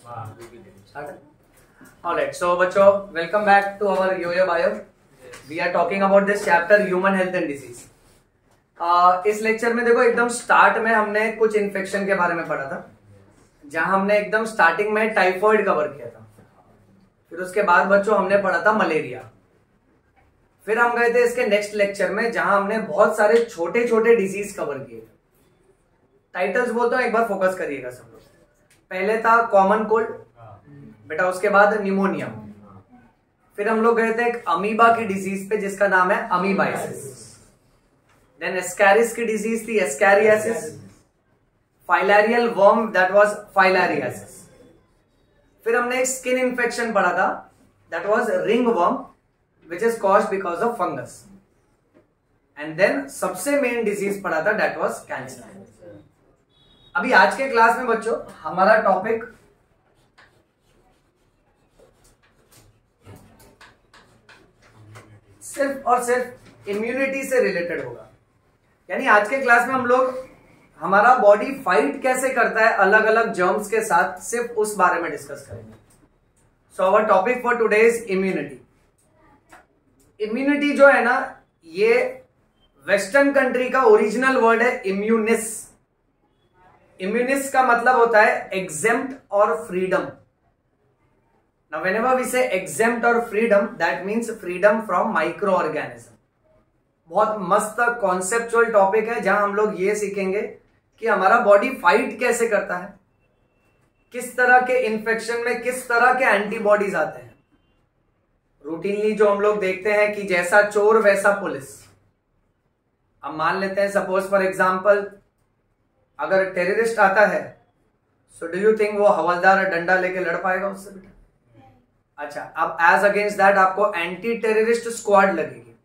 Alright, so बच्चों, welcome back to our Yo-Yo Bio. We are talking about this chapter Human Health and Disease. इस lecture में देखो एकदम start में हमने कुछ इन्फेक्शन के बारे में पढ़ा था, जहां हमने एकदम स्टार्टिंग में टाइफॉइड कवर किया था। फिर उसके बाद बच्चों हमने पढ़ा था मलेरिया। फिर हम गए थे इसके नेक्स्ट लेक्चर में, जहां हमने बहुत सारे छोटे छोटे डिजीज कवर किए थे। टाइटल्स बोलता हूं, एक बार फोकस करिएगा सब लोग। पहले था कॉमन कोल्ड बेटा, उसके बाद न्यूमोनिया। फिर हम लोग गए थे एक अमीबा की डिजीज पे जिसका नाम है अमीबाइसिस। देन एस्कैरिस की डिजीज थी ascariasis. Filarial worm that was filariasis. फिर हमने एक स्किन इन्फेक्शन पढ़ा था that was ringworm which is caused because of fungus. And then सबसे मेन डिजीज पढ़ा था दैट वाज कैंसर। अभी आज के क्लास में बच्चों हमारा टॉपिक सिर्फ और सिर्फ इम्यूनिटी से रिलेटेड होगा। यानी आज के क्लास में हम लोग हमारा बॉडी फाइट कैसे करता है अलग अलग जर्म्स के साथ, सिर्फ उस बारे में डिस्कस करेंगे। So our topic for today is immunity. Immunity जो है ना, ये वेस्टर्न कंट्री का ओरिजिनल वर्ड है इम्यूनिस। इम्यूनिस का मतलब होता है एग्जेम्प्ट और freedom. Now whenever we say exempt or freedom, that means freedom from microorganism. बहुत मस्त कॉन्सेप्चुअल टॉपिक है, जहां हम लोग ये सीखेंगे कि हमारा बॉडी फाइट कैसे करता है, किस तरह के इन्फेक्शन में किस तरह के एंटीबॉडीज आते हैं। रूटीनली जो हम लोग देखते हैं कि जैसा चोर वैसा पुलिस। अब मान लेते हैं सपोज फॉर एग्जांपल अगर टेररिस्ट आता है, सो डू यू थिंक वो हवलदार डंडा लेके लड़ पाएगा उससे बेटा? अच्छा, अब एज अगेंस्ट दैट आपको एंटी टेररिस्ट स्क्वाड लगेगी।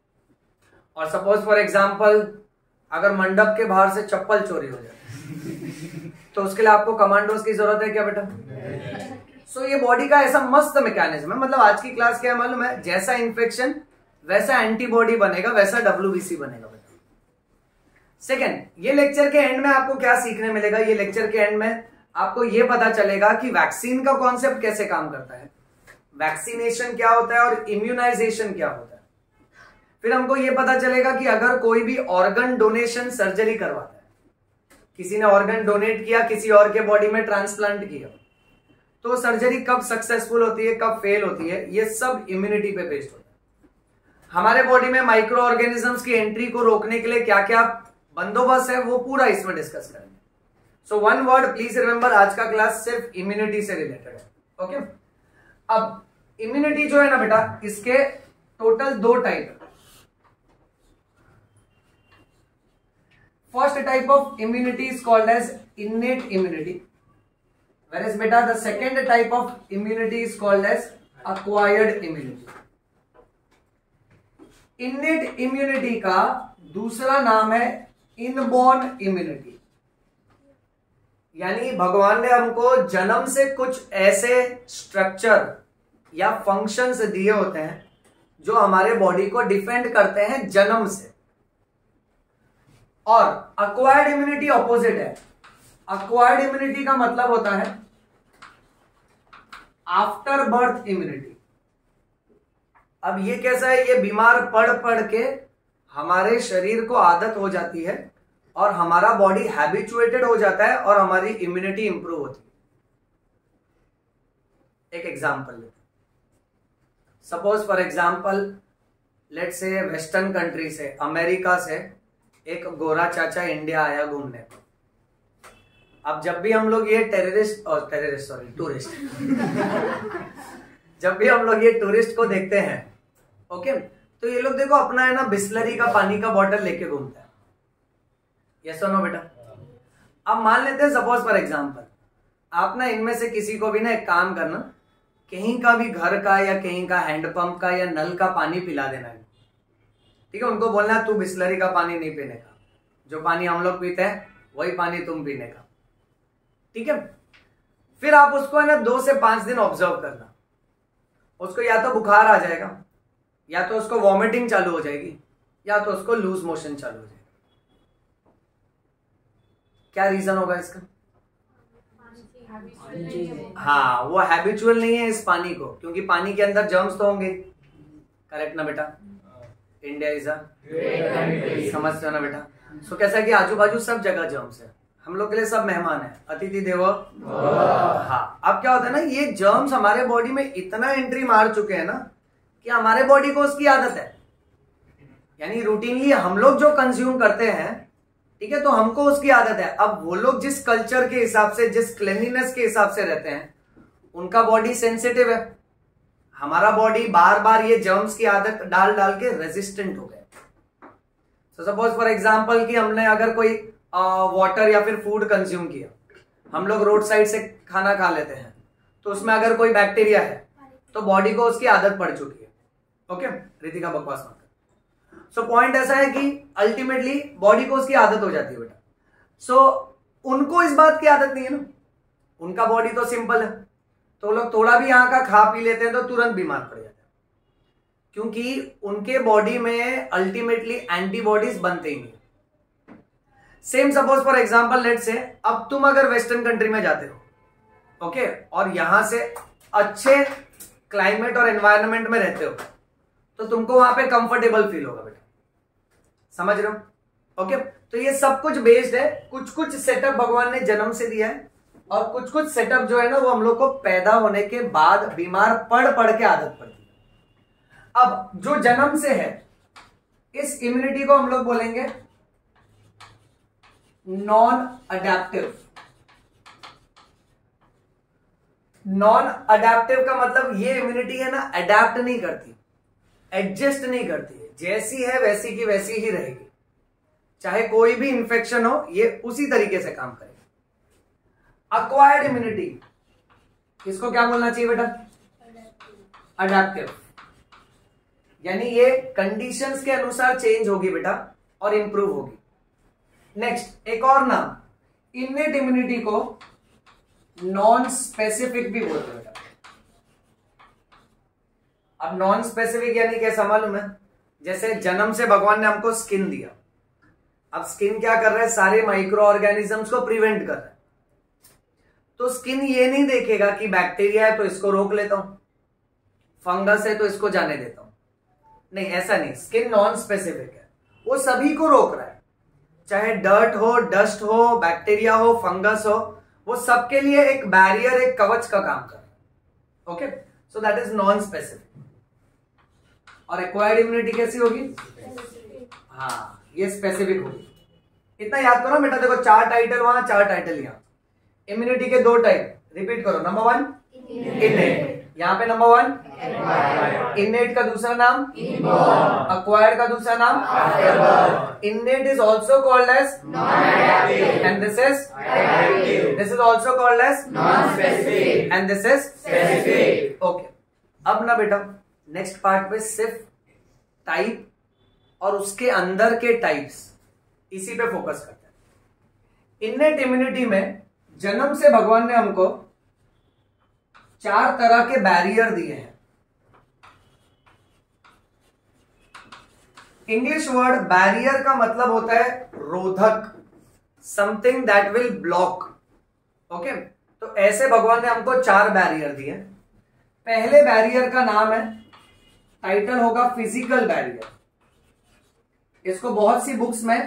और सपोज फॉर एग्जांपल अगर मंडप के बाहर से चप्पल चोरी हो जाए तो उसके लिए आपको कमांडोज की जरूरत है क्या बेटा? सो ये बॉडी का ऐसा मस्त मैकेनिज्म है। मतलब आज की क्लास क्या मालूम है, जैसा इन्फेक्शन वैसा एंटीबॉडी बनेगा, वैसा WBC बनेगा बेटा। सेकेंड, ये लेक्चर के एंड में आपको क्या सीखने मिलेगा? ये लेक्चर के एंड में आपको ये पता चलेगा कि वैक्सीन का कॉन्सेप्ट कैसे काम करता है, वैक्सीनेशन क्या होता है और इम्यूनाइजेशन क्या होता है। फिर हमको यह पता चलेगा कि अगर कोई भी ऑर्गन डोनेशन सर्जरी करवाता है, किसी ने ऑर्गन डोनेट किया, किसी और के बॉडी में ट्रांसप्लांट किया, तो सर्जरी कब सक्सेसफुल होती है, कब फेल होती है, ये सब इम्यूनिटी पे बेस्ड होता है। हमारे बॉडी में माइक्रो ऑर्गेनिजम्स की एंट्री को रोकने के लिए क्या क्या बंदोबस्त है, वो पूरा इसमें डिस्कस करेंगे। So one word please remember, आज का क्लास सिर्फ इम्यूनिटी से रिलेटेड है। ओके, अब इम्यूनिटी जो है ना बेटा, इसके टोटल दो टाइप है। First type of immunity is called as innate immunity, whereas बेटा the second type of immunity is called as acquired immunity. Innate immunity का दूसरा नाम है इनबॉर्न इम्यूनिटी। यानी भगवान ने हमको जन्म से कुछ ऐसे स्ट्रक्चर या फंक्शंस दिए होते हैं जो हमारे बॉडी को डिफेंड करते हैं जन्म से। और अक्वायर्ड इम्यूनिटी ऑपोजिट है। अक्वायर्ड इम्यूनिटी का मतलब होता है आफ्टर बर्थ इम्यूनिटी। अब ये कैसा है, ये बीमार पड़ पड़ के हमारे शरीर को आदत हो जाती है और हमारा बॉडी हैबिचुएटेड हो जाता है और हमारी इम्यूनिटी इंप्रूव होती है। एक एग्जांपल लेते हैं। Suppose for example let's say western country से, अमेरिका से एक गोरा चाचा इंडिया आया घूमने को। अब जब भी हम लोग ये टूरिस्ट जब भी हम लोग ये टूरिस्ट को देखते हैं, ओके, तो ये लोग देखो अपना है ना बिस्लरी का पानी का बॉटल लेके घूमता है। यस और नो बेटा? अब मान लेते हैं सपोज फॉर एग्जाम्पल आप ना इनमें से किसी को भी ना एक काम करना, कहीं का भी घर का या कहीं का हैंडपंप का या नल का पानी पिला देना है। ठीक है, उनको बोलना तू बिस्लरी का पानी नहीं पीने का, जो पानी हम लोग पीते हैं वही पानी तुम पीने का। ठीक है, फिर आप उसको है ना 2 से 5 दिन ऑब्जर्व करना। उसको या तो बुखार आ जाएगा, या तो उसको वॉमिटिंग चालू हो जाएगी, या तो उसको लूज मोशन चालू हो जाएगा। क्या रीजन होगा इसका? हाँ, वो हैबिचुअल नहीं है इस पानी को, क्योंकि पानी के अंदर जर्म्स तो होंगे। करेक्ट ना बेटा? इंडिया इज अ समझते हो ना बेटा? सो कैसा है कि आजू बाजू सब जगह जर्म्स है, हम लोग के लिए सब मेहमान है, अतिथि देवो। हाँ, अब क्या होता है ना, ये जर्म्स हमारे बॉडी में इतना एंट्री मार चुके हैं ना कि हमारे बॉडी को उसकी आदत है, यानी रूटीनली हम लोग जो कंज्यूम करते हैं, ठीक है, तो हमको उसकी आदत है। अब वो लोग जिस कल्चर के हिसाब से, जिस क्लीनलीनेस के हिसाब से रहते हैं, उनका बॉडी सेंसिटिव है। हमारा बॉडी बार बार ये जर्म्स की आदत डाल डाल के रेजिस्टेंट हो गए। सो सपोज फॉर एग्जांपल कि हमने अगर कोई वाटर या फिर फूड कंज्यूम किया, हम लोग रोड साइड से खाना खा लेते हैं, तो उसमें अगर कोई बैक्टीरिया है तो बॉडी को उसकी आदत पड़ चुकी है। ओके, रितिका बकवास मत कर। सो पॉइंट ऐसा है कि अल्टीमेटली बॉडी को उसकी आदत हो जाती है बेटा। सो उनको इस बात की आदत नहीं है ना, उनका बॉडी तो सिंपल है, तो लोग थोड़ा भी यहाँ का खा पी लेते हैं तो तुरंत बीमार पड़ जाते हैं, क्योंकि उनके बॉडी में अल्टीमेटली एंटीबॉडीज बनते ही नहीं। Same suppose for example let's say, अब तुम अगर वेस्टर्न कंट्री में जाते हो, ओके, और यहां से अच्छे क्लाइमेट और एनवायरनमेंट में रहते हो, तो तुमको वहां पे कंफर्टेबल फील होगा बेटा, समझ रहे हो? ओके, तो ये सब कुछ बेस्ड है, कुछ कुछ सेटअप भगवान ने जन्म से दिया है, और कुछ कुछ सेटअप जो है ना वो हम लोग को पैदा होने के बाद बीमार पड़ पड़ के आदत पड़ती है। अब जो जन्म से है, इस इम्यूनिटी को हम लोग बोलेंगे नॉन अडेप्टिव। नॉन अडेप्टिव का मतलब ये इम्यूनिटी है ना, अडेप्ट नहीं करती, एडजस्ट नहीं करती है, जैसी है वैसी की वैसी ही रहेगी, चाहे कोई भी इंफेक्शन हो ये उसी तरीके से काम करेगी। अक्वायर्ड इम्यूनिटी, इसको क्या बोलना चाहिए बेटा? अडेप्टिव, यानी ये कंडीशंस के अनुसार चेंज होगी बेटा और इंप्रूव होगी। नेक्स्ट एक और नाम, इनेट इम्यूनिटी को नॉन स्पेसिफिक भी बोलते हैं बेटा। अब नॉन स्पेसिफिक यानी कैसा मालूम है? जैसे जन्म से भगवान ने हमको स्किन दिया, अब स्किन क्या कर रहा है? सारे माइक्रो ऑर्गेनिजम्स को प्रिवेंट कर रहा है। तो स्किन ये नहीं देखेगा कि बैक्टीरिया है तो इसको रोक लेता हूं, फंगस है तो इसको जाने देता हूं, नहीं, ऐसा नहीं। स्किन नॉन स्पेसिफिक है, वो सभी को रोक रहा है, चाहे डर्ट हो, डस्ट हो, बैक्टीरिया हो, फंगस हो, वो सबके लिए एक बैरियर, एक कवच का काम कर रहा है। Okay, so that is non specific. और एक्वायर्ड इम्यूनिटी कैसी होगी? हाँ, ये स्पेसिफिक होगी। इतना याद करो बेटा, देखो 4 टाइटल वहां, 4 टाइटल यहां। इम्यूनिटी के 2 टाइप, रिपीट करो। नंबर 1 इनेट, यहाँ पे नंबर 1 इनेट का दूसरा नाम अक्वायर्ड का दूसरा नाम। Innate is also called as and this is also called as and this is specific. Okay, अब ना बेटा नेक्स्ट पार्ट में सिर्फ टाइप और उसके अंदर के टाइप्स, इसी पे फोकस करते हैं। इनेट इम्यूनिटी में जन्म से भगवान ने हमको 4 तरह के बैरियर दिए हैं। इंग्लिश वर्ड बैरियर का मतलब होता है रोधक, something that will block. Okay, तो ऐसे भगवान ने हमको 4 बैरियर दिए। पहले बैरियर का नाम है, टाइटल होगा फिजिकल बैरियर। इसको बहुत सी बुक्स में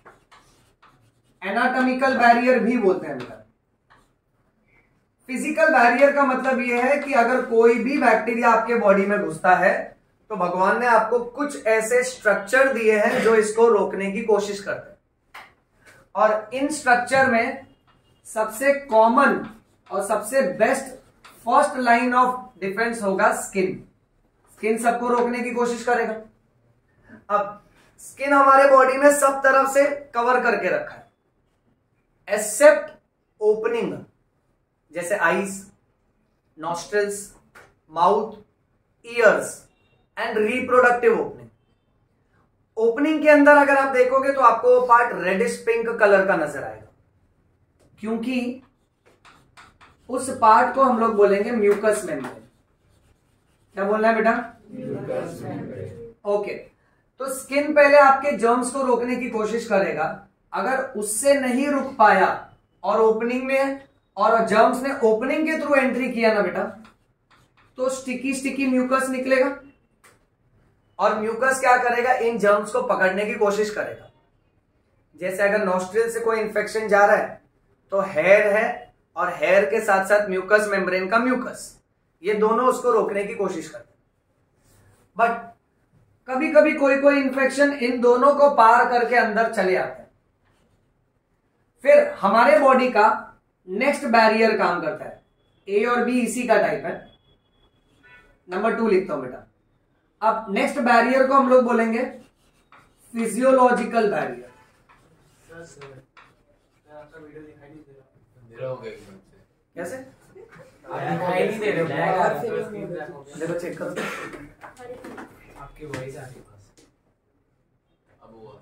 एनाटॉमिकल बैरियर भी बोलते हैं बेटा। फिजिकल बैरियर का मतलब यह है कि अगर कोई भी बैक्टीरिया आपके बॉडी में घुसता है तो भगवान ने आपको कुछ ऐसे स्ट्रक्चर दिए हैं जो इसको रोकने की कोशिश करते हैं। और इन स्ट्रक्चर में सबसे कॉमन और सबसे best first line of defence होगा स्किन। स्किन सबको रोकने की कोशिश करेगा। अब स्किन हमारे बॉडी में सब तरफ से कवर करके रखा है, एक्सेप्ट ओपनिंग, जैसे eyes, nostrils, mouth, ears and reproductive opening. Opening के अंदर अगर आप देखोगे तो आपको वो पार्ट रेडिश पिंक कलर का नजर आएगा, क्योंकि उस पार्ट को हम लोग बोलेंगे म्यूकस मेम्ब्रेन। क्या बोलना है बेटा? Mucus membrane. ओके, तो स्किन पहले आपके जर्म्स को रोकने की कोशिश करेगा। अगर उससे नहीं रुक पाया और ओपनिंग में और जर्म्स ने ओपनिंग के थ्रू एंट्री किया ना बेटा, तो स्टिकी स्टिकी म्यूकस निकलेगा और म्यूकस क्या करेगा, इन जर्म्स को पकड़ने की कोशिश करेगा। जैसे अगर नॉस्ट्रिल से कोई इन्फेक्शन जा रहा है तो हेयर है और हेयर के साथ साथ म्यूकस मेम्ब्रेन का म्यूकस, ये दोनों उसको रोकने की कोशिश करते हैं। बट कभी कभी कोई कोई इन्फेक्शन इन दोनों को पार करके अंदर चले आते हैं। फिर हमारे बॉडी का नेक्स्ट बैरियर काम करता है, ए और बी इसी का टाइप है, नंबर 2 लिखता हूं बेटा। अब नेक्स्ट बैरियर को हम लोग बोलेंगे फिजियोलॉजिकल बैरियर। कैसे दिखाई नहीं दे रहे, देखो चेक करो, आपकी वॉइस आ रही है बस। अब हुआ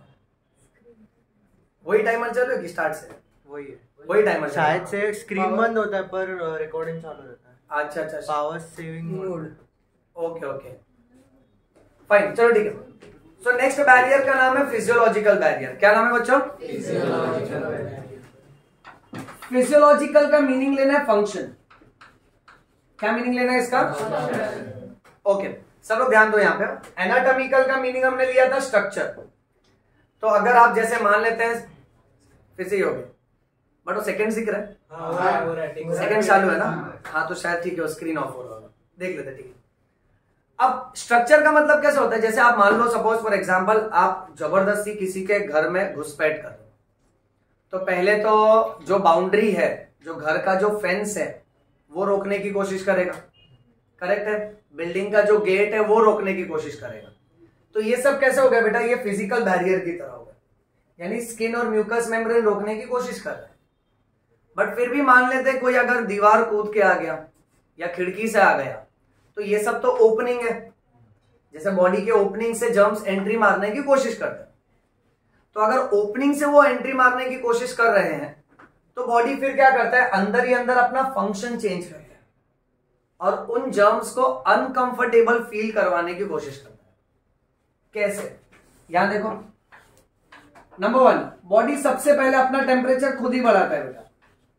वही टाइमर चल रहा है कि स्टार्ट से? वही है, वही टाइमर शायद से स्क्रीन बंद होता है पर रिकॉर्डिंग चालू रहता है। अच्छा अच्छा, power saving mode. Okay okay fine, चलो ठीक है। सो नेक्स्ट बैरियर का नाम है फिजियोलॉजिकल बैरियर। क्या नाम है बच्चों? Physiological barrier. फिजियोलॉजिकल का मीनिंग लेना है फंक्शन। क्या मीनिंग लेना है इसका? ओके सब लोग ध्यान दो यहाँ पे। एनाटॉमिकल का मीनिंग हमने लिया था स्ट्रक्चर। तो अगर आप जैसे मान लेते हैं, फिर से ही हो गया, बट वो सेकंड दिख रहा है, सेकंड चालू है ना, हाँ तो शायद ठीक है, स्क्रीन ऑफ हो रहा होगा, देख लेते ठीक है। अब स्ट्रक्चर का मतलब कैसे होता है, जैसे आप मान लो सपोज फॉर एग्जांपल आप जबरदस्ती किसी के घर में घुसपैठ कर रहे हो, तो पहले तो जो बाउंड्री है, जो घर का जो फेंस है, वो रोकने की कोशिश करेगा, करेक्ट है। बिल्डिंग का जो गेट है वो रोकने की कोशिश करेगा। तो ये सब कैसे हो गया बेटा, ये फिजिकल बैरियर की तरह हो गया, यानी स्किन और म्यूकस मेम्ब्रेन रोकने की कोशिश कर रहा है। बट फिर भी मान लेते कोई अगर दीवार कूद के आ गया या खिड़की से आ गया, तो ये सब तो ओपनिंग है, जैसे बॉडी के ओपनिंग से जर्म्स एंट्री मारने की कोशिश करते हैं। तो अगर ओपनिंग से वो एंट्री मारने की कोशिश कर रहे हैं, तो बॉडी फिर क्या करता है, अंदर ही अंदर अपना फंक्शन चेंज करता है और उन जर्म्स को अनकंफर्टेबल फील करवाने की कोशिश करता है। कैसे? यहां देखो, नंबर 1, बॉडी सबसे पहले अपना टेम्परेचर खुद ही बढ़ाता है बेटा।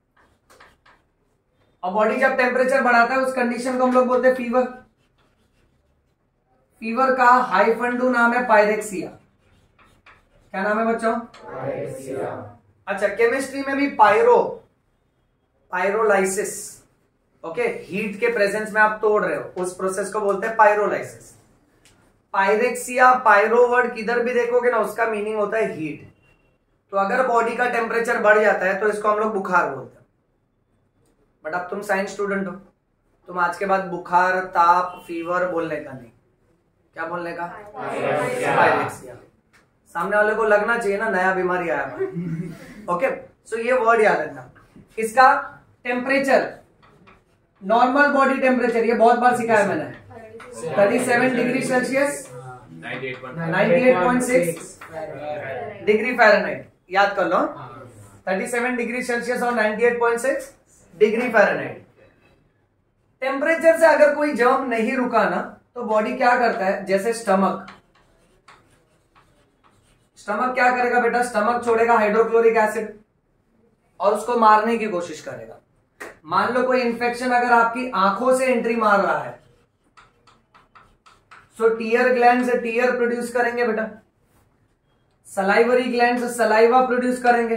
और बॉडी जब टेम्परेचर बढ़ाता है उस कंडीशन को हम लोग बोलते हैं फीवर। फीवर का हाइफंडू नाम है पायरेक्सिया। क्या नाम है बच्चों? पायरेक्सिया। अच्छा, केमिस्ट्री में भी पायरोलाइसिस, ओके, हीट के प्रेजेंस में आप तोड़ रहे हो, उस प्रोसेस को बोलते हैं पायरोलाइसिस। पायरेक्सिया, पायरो वर्ड किधर भी देखोगे ना उसका मीनिंग होता है हीट। तो अगर बॉडी का टेम्परेचर बढ़ जाता है तो इसको हम लोग बुखार बोलते हैं। बट अब तुम साइंस स्टूडेंट हो, तुम आज के बाद बुखार, ताप, फीवर बोलने का नहीं, क्या बोलने का? पायरेक्सिया। सामने वाले को लगना चाहिए ना नया बीमारी आया। ओके, सो ये वर्ड याद रखना। इसका टेम्परेचर, नॉर्मल बॉडी टेम्परेचर, ये बहुत बार सिखाया मैंने, 37 डिग्री सेल्सियस, 98.6 डिग्री फ़ारेनहाइट, याद कर लो। 37 डिग्री सेल्सियस और 98.6 डिग्री फ़ारेनहाइट। टेम्परेचर से अगर कोई जर्म नहीं रुका ना, तो बॉडी क्या करता है, जैसे स्टमक क्या करेगा बेटा, स्टमक छोड़ेगा हाइड्रोक्लोरिक एसिड और उसको मारने की कोशिश करेगा। मान लो कोई इंफेक्शन अगर आपकी आंखों से एंट्री मार रहा है, सो टीयर ग्लैंड से टीयर प्रोड्यूस करेंगे बेटा, सलाइवरी ग्लैंड से सलाइवा प्रोड्यूस करेंगे।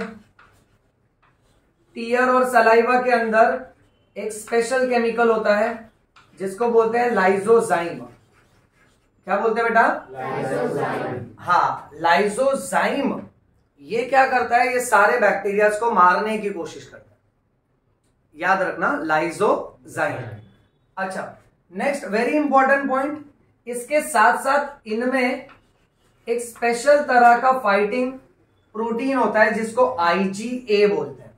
टीयर और सलाइवा के अंदर एक स्पेशल केमिकल होता है जिसको बोलते हैं लाइजोजाइम। क्या बोलते हैं बेटा? लाइजोजाइम। हाँ, लाइजोजाइम ये क्या करता है, ये सारे बैक्टीरियाज को मारने की कोशिश करता है, याद रखना, लाइजोजाइम। अच्छा, नेक्स्ट वेरी इंपॉर्टेंट पॉइंट, इसके साथ साथ इनमें एक स्पेशल तरह का फाइटिंग प्रोटीन होता है जिसको IgA बोलते हैं,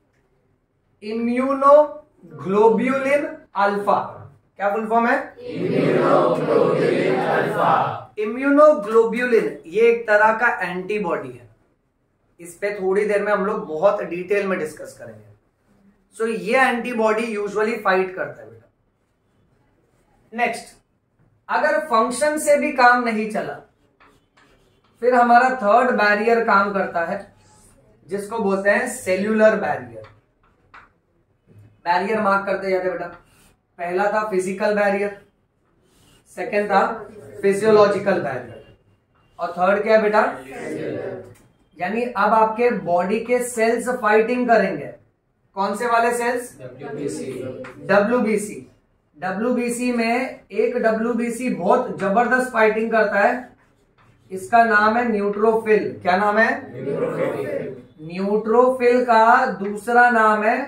इम्यूनोग्लोब्यूलिन अल्फा। क्या फुल फॉर्म है? Immunoglobulin alpha. इम्यूनोग्लोब्यूलिन ये एक तरह का एंटीबॉडी है, इस पे थोड़ी देर में हम लोग बहुत डिटेल में डिस्कस करेंगे। सो ये एंटीबॉडी यूजुअली फाइट करता है बेटा। नेक्स्ट, अगर फंक्शन से भी काम नहीं चला, फिर हमारा थर्ड बैरियर काम करता है जिसको बोलते हैं सेल्यूलर बैरियर। बैरियर मार्क करते जाते बेटा। पहला था फिजिकल बैरियर, सेकंड था फिजियोलॉजिकल बैरियर, और थर्ड क्या है बेटा? यानी अब आपके बॉडी के सेल्स फाइटिंग करेंगे। कौन से वाले सेल्स? डब्ल्यूबीसी। डब्ल्यूबीसी में एक डब्ल्यूबीसी बहुत जबरदस्त फाइटिंग करता है, इसका नाम है न्यूट्रोफिल। क्या नाम है? न्यूट्रोफिल का दूसरा नाम है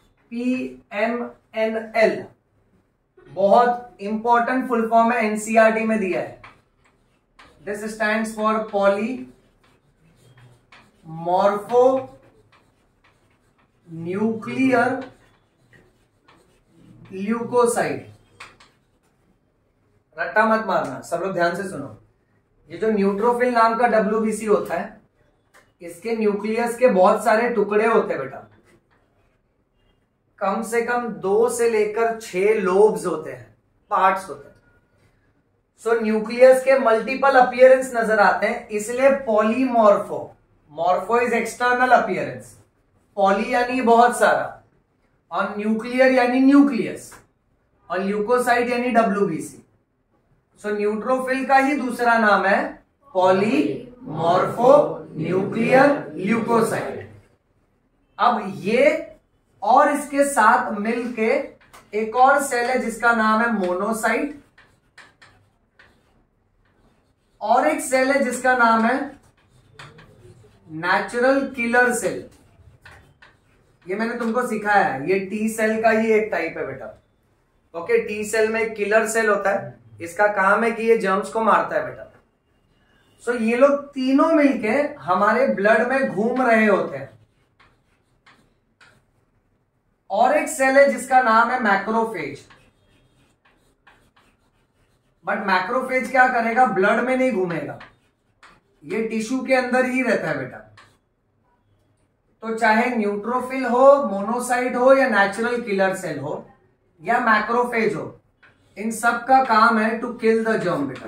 PMNL। बहुत इंपॉर्टेंट फुल फॉर्म है, एनसीईआरटी में दिया है। This stands for polymorphonuclear leucocyte. रट्टा मत मारना, सब लोग ध्यान से सुनो। ये जो न्यूट्रोफिल नाम का डब्ल्यूबीसी होता है, इसके न्यूक्लियस के बहुत सारे टुकड़े होते हैं बेटा। कम से कम 2 से लेकर 6 लोब्स होते हैं, पार्ट्स होते हैं। सो न्यूक्लियस के मल्टीपल अपीयरेंस नजर आते हैं, इसलिए polymorpho. Morpho is external appearance, poly यानी बहुत सारा, और न्यूक्लियर यानी न्यूक्लियस, और ल्यूकोसाइड यानी डब्ल्यूबीसी। सो न्यूट्रोफिल का ही दूसरा नाम है पॉलीमॉर्फो न्यूक्लियर ल्यूकोसाइड। अब ये और इसके साथ मिलके एक और सेल है जिसका नाम है मोनोसाइट, और एक सेल है जिसका नाम है नेचुरल किलर सेल। ये मैंने तुमको सिखाया है, ये टी सेल का ही एक टाइप है बेटा। ओके, टी सेल में एक किलर सेल होता है, इसका काम है कि ये जर्म्स को मारता है बेटा। सो ये लोग तीनों मिलके हमारे ब्लड में घूम रहे होते हैं। और एक सेल है जिसका नाम है मैक्रोफेज। बट मैक्रोफेज क्या करेगा? ब्लड में नहीं घूमेगा, ये टिश्यू के अंदर ही रहता है बेटा। तो चाहे न्यूट्रोफिल हो, मोनोसाइट हो, या नेचुरल किलर सेल हो, या मैक्रोफेज हो, इन सब का काम है टू किल द जर्म बेटा।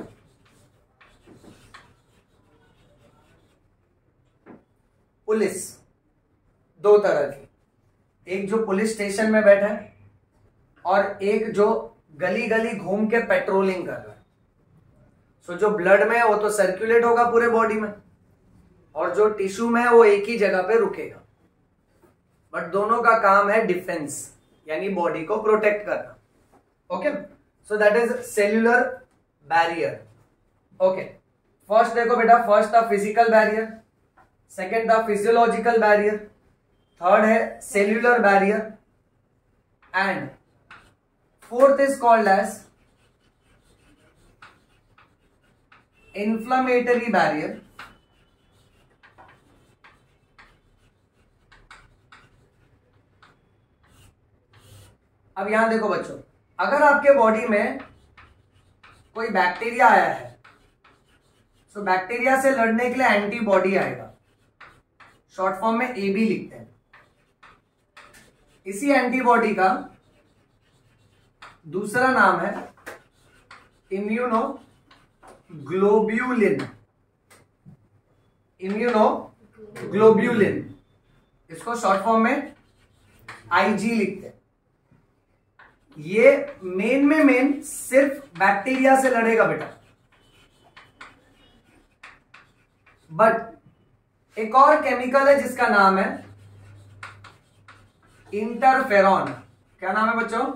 पुलिस 2 तरह की, एक जो पुलिस स्टेशन में बैठा है, और एक जो गली गली घूम के पेट्रोलिंग कर रहा है। सो जो ब्लड में है वो तो सर्कुलेट होगा पूरे बॉडी में, और जो टिश्यू में है वो एक ही जगह पे रुकेगा। बट दोनों का काम है डिफेंस, यानी बॉडी को प्रोटेक्ट करना। Okay, so that is cellular barrier. Okay, first देखो बेटा, फर्स्ट था फिजिकल बैरियर, सेकेंड था फिजियोलॉजिकल बैरियर, थर्ड है cellular barrier, and fourth is called as inflammatory barrier. अब यहां देखो बच्चों, अगर आपके बॉडी में कोई बैक्टीरिया आया है, तो बैक्टीरिया से लड़ने के लिए एंटीबॉडी आएगा, शॉर्ट फॉर्म में एबी लिखते हैं। इसी एंटीबॉडी का दूसरा नाम है इम्यूनोग्लोब्यूलिन। इम्यूनोग्लोब्यूलिन, इसको शॉर्ट फॉर्म में आईजी लिखते हैं। ये मेन सिर्फ बैक्टीरिया से लड़ेगा बेटा। बट एक और केमिकल है जिसका नाम है इंटरफेरॉन। क्या नाम है बच्चों?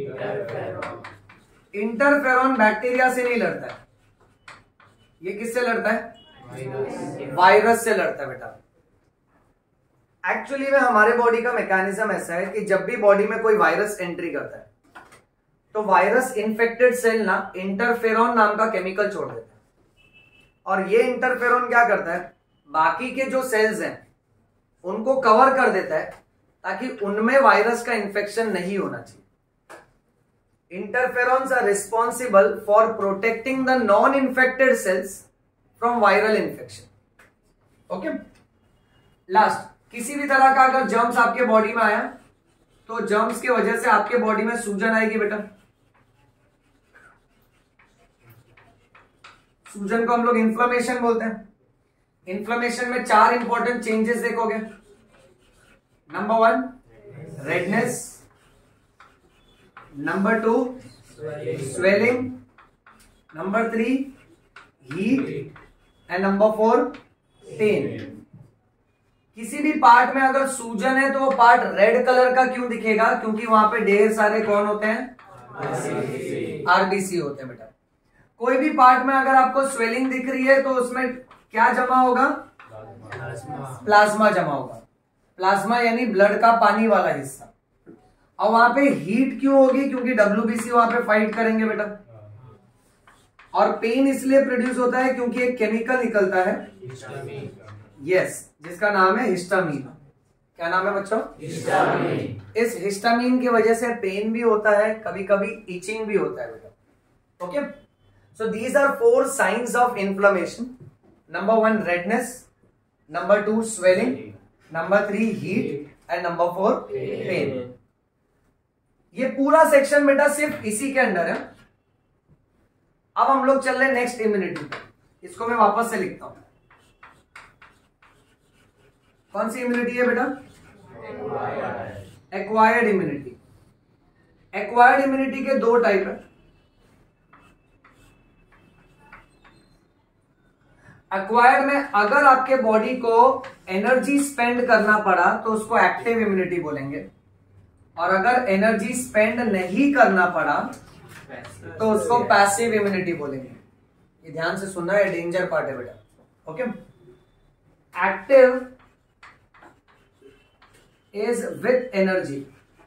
इंटरफेरॉन बैक्टीरिया से नहीं लड़ता है, ये किससे लड़ता है? वायरस से लड़ता है बेटा। एक्चुअली में हमारे बॉडी का मैकेनिज्म ऐसा है कि जब भी बॉडी में कोई वायरस एंट्री करता है, तो वायरस इन्फेक्टेड सेल ना इंटरफेरॉन नाम का केमिकल छोड़ देता है, और ये इंटरफेरॉन क्या करता है? बाकी के जो सेल्स हैं उनको कवर कर देता है, ताकि उनमें वायरस का इन्फेक्शन नहीं होना चाहिए। Interferons are responsible for protecting the non-infected cells from viral infection. Okay? Last, किसी भी तरह का अगर जर्म्स आपके बॉडी में आया, तो जर्म्स की वजह से आपके बॉडी में सूजन आएगी बेटा। सूजन को हम लोग इन्फ्लेमेशन बोलते हैं। इन्फ्लेमेशन में 4 इंपॉर्टेंट चेंजेस देखोगे। Number 1 redness, number 2 swelling, number 3 heat and number 4 pain. किसी भी पार्ट में अगर सूजन है तो वो पार्ट रेड कलर का क्यों दिखेगा? क्योंकि वहां पे ढेर सारे कौन होते हैं? आरबीसी होते हैं बेटा। कोई भी पार्ट में अगर आपको स्वेलिंग दिख रही है तो उसमें क्या जमा होगा? प्लाज्मा जमा होगा। प्लाज्मा यानी ब्लड का पानी वाला हिस्सा। और वहां पे हीट क्यों होगी? क्योंकि डब्ल्यूबीसी वहां पे फाइट करेंगे बेटा। और पेन इसलिए प्रोड्यूस होता है क्योंकि एक केमिकल निकलता है, यस, जिसका नाम है हिस्टामीन। क्या नाम है बच्चों? हिस्टामीन। इस हिस्टामीन की वजह से पेन भी होता है, कभी कभी इचिंग भी होता है बेटा। Okay, so these are 4 signs of inflammation. Number 1 redness, number 2 swelling, number 3 heat and number 4 pain. ये पूरा सेक्शन बेटा सिर्फ इसी के अंडर है। अब हम लोग चल रहे हैं नेक्स्ट इम्यूनिटी पे। इसको मैं वापस से लिखता हूं। कौन सी इम्यूनिटी है बेटा? Acquired immunity. एक्वायर्ड इम्यूनिटी के 2 टाइप है। एक्वायर्ड में अगर आपके बॉडी को एनर्जी स्पेंड करना पड़ा तो उसको एक्टिव इम्यूनिटी बोलेंगे, और अगर एनर्जी स्पेंड नहीं करना पड़ा तो उसको पैसिव इम्यूनिटी बोलेंगे। ये ध्यान से सुनना है, डेंजर पार्ट है बेटा। Okay, active is with energy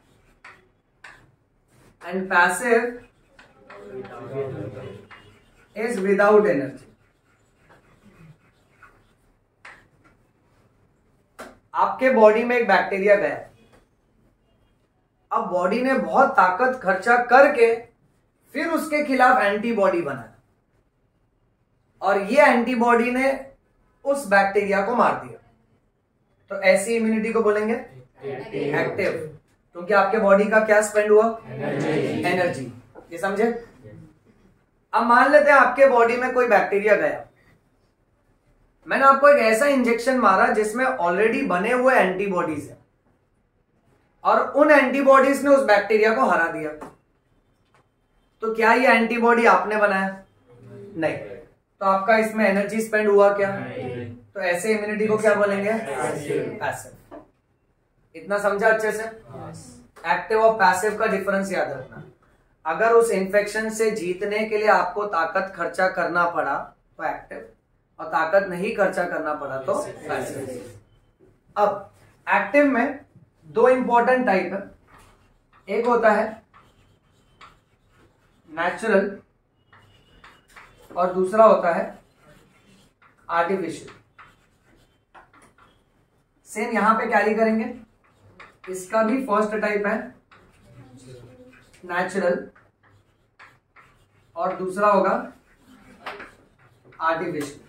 and passive is without energy. आपके बॉडी में एक बैक्टीरिया गया, अब बॉडी ने बहुत ताकत खर्चा करके फिर उसके खिलाफ एंटीबॉडी बनाया, और ये एंटीबॉडी ने उस बैक्टीरिया को मार दिया। तो ऐसी इम्यूनिटी को बोलेंगे एक्टिव, क्योंकि आपके बॉडी का क्या स्पेंड हुआ? एनर्जी। ये समझे? अब मान लेते हैं आपके बॉडी में कोई बैक्टीरिया गया, मैंने आपको एक ऐसा इंजेक्शन मारा जिसमें ऑलरेडी बने हुए एंटीबॉडीज है, और उन एंटीबॉडीज ने उस बैक्टीरिया को हरा दिया। तो क्या ये एंटीबॉडी आपने बनाया? नहीं। तो आपका इसमें एनर्जी स्पेंड हुआ क्या? तो ऐसे इम्यूनिटी को क्या बोलेंगे? पैसिव। इतना समझा अच्छे से? एक्टिव और पैसिव का डिफरेंस याद रखना। अगर उस इंफेक्शन से जीतने के लिए आपको ताकत खर्चा करना पड़ा तो एक्टिव, और ताकत नहीं खर्चा करना पड़ा तो पैसिव। अब एक्टिव में 2 इंपॉर्टेंट टाइप है। एक होता है नेचुरल और दूसरा होता है आर्टिफिशियल। सेम यहां पे कैरी करेंगे। इसका भी फर्स्ट टाइप है नेचुरल और दूसरा होगा आर्टिफिशियल।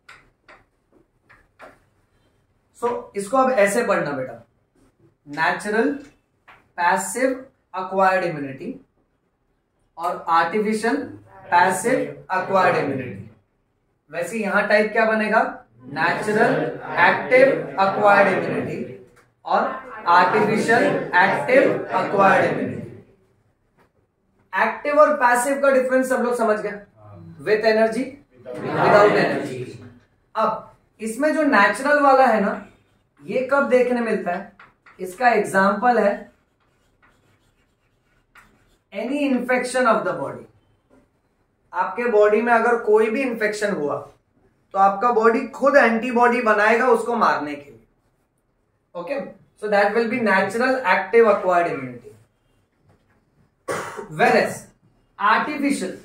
सो इसको अब ऐसे पढ़ना बेटा, नेचुरल, पैसिव अक्वायर्ड इम्यूनिटी और आर्टिफिशियल पैसिव अक्वायर्ड इम्यूनिटी। वैसे यहां टाइप क्या बनेगा? नेचुरल एक्टिव अक्वायर्ड इम्यूनिटी और artificial active acquired immunity. Active और पैसिव का डिफरेंस सब लोग समझ गए? With energy, without energy. अब इसमें जो नेचुरल वाला है ना, ये कब देखने मिलता है? इसका एग्जाम्पल है any infection of the body. आपके बॉडी में अगर कोई भी इंफेक्शन हुआ तो आपका बॉडी खुद एंटीबॉडी बनाएगा उसको मारने के लिए। Okay, so that will be natural active acquired immunity. Whereas artificial,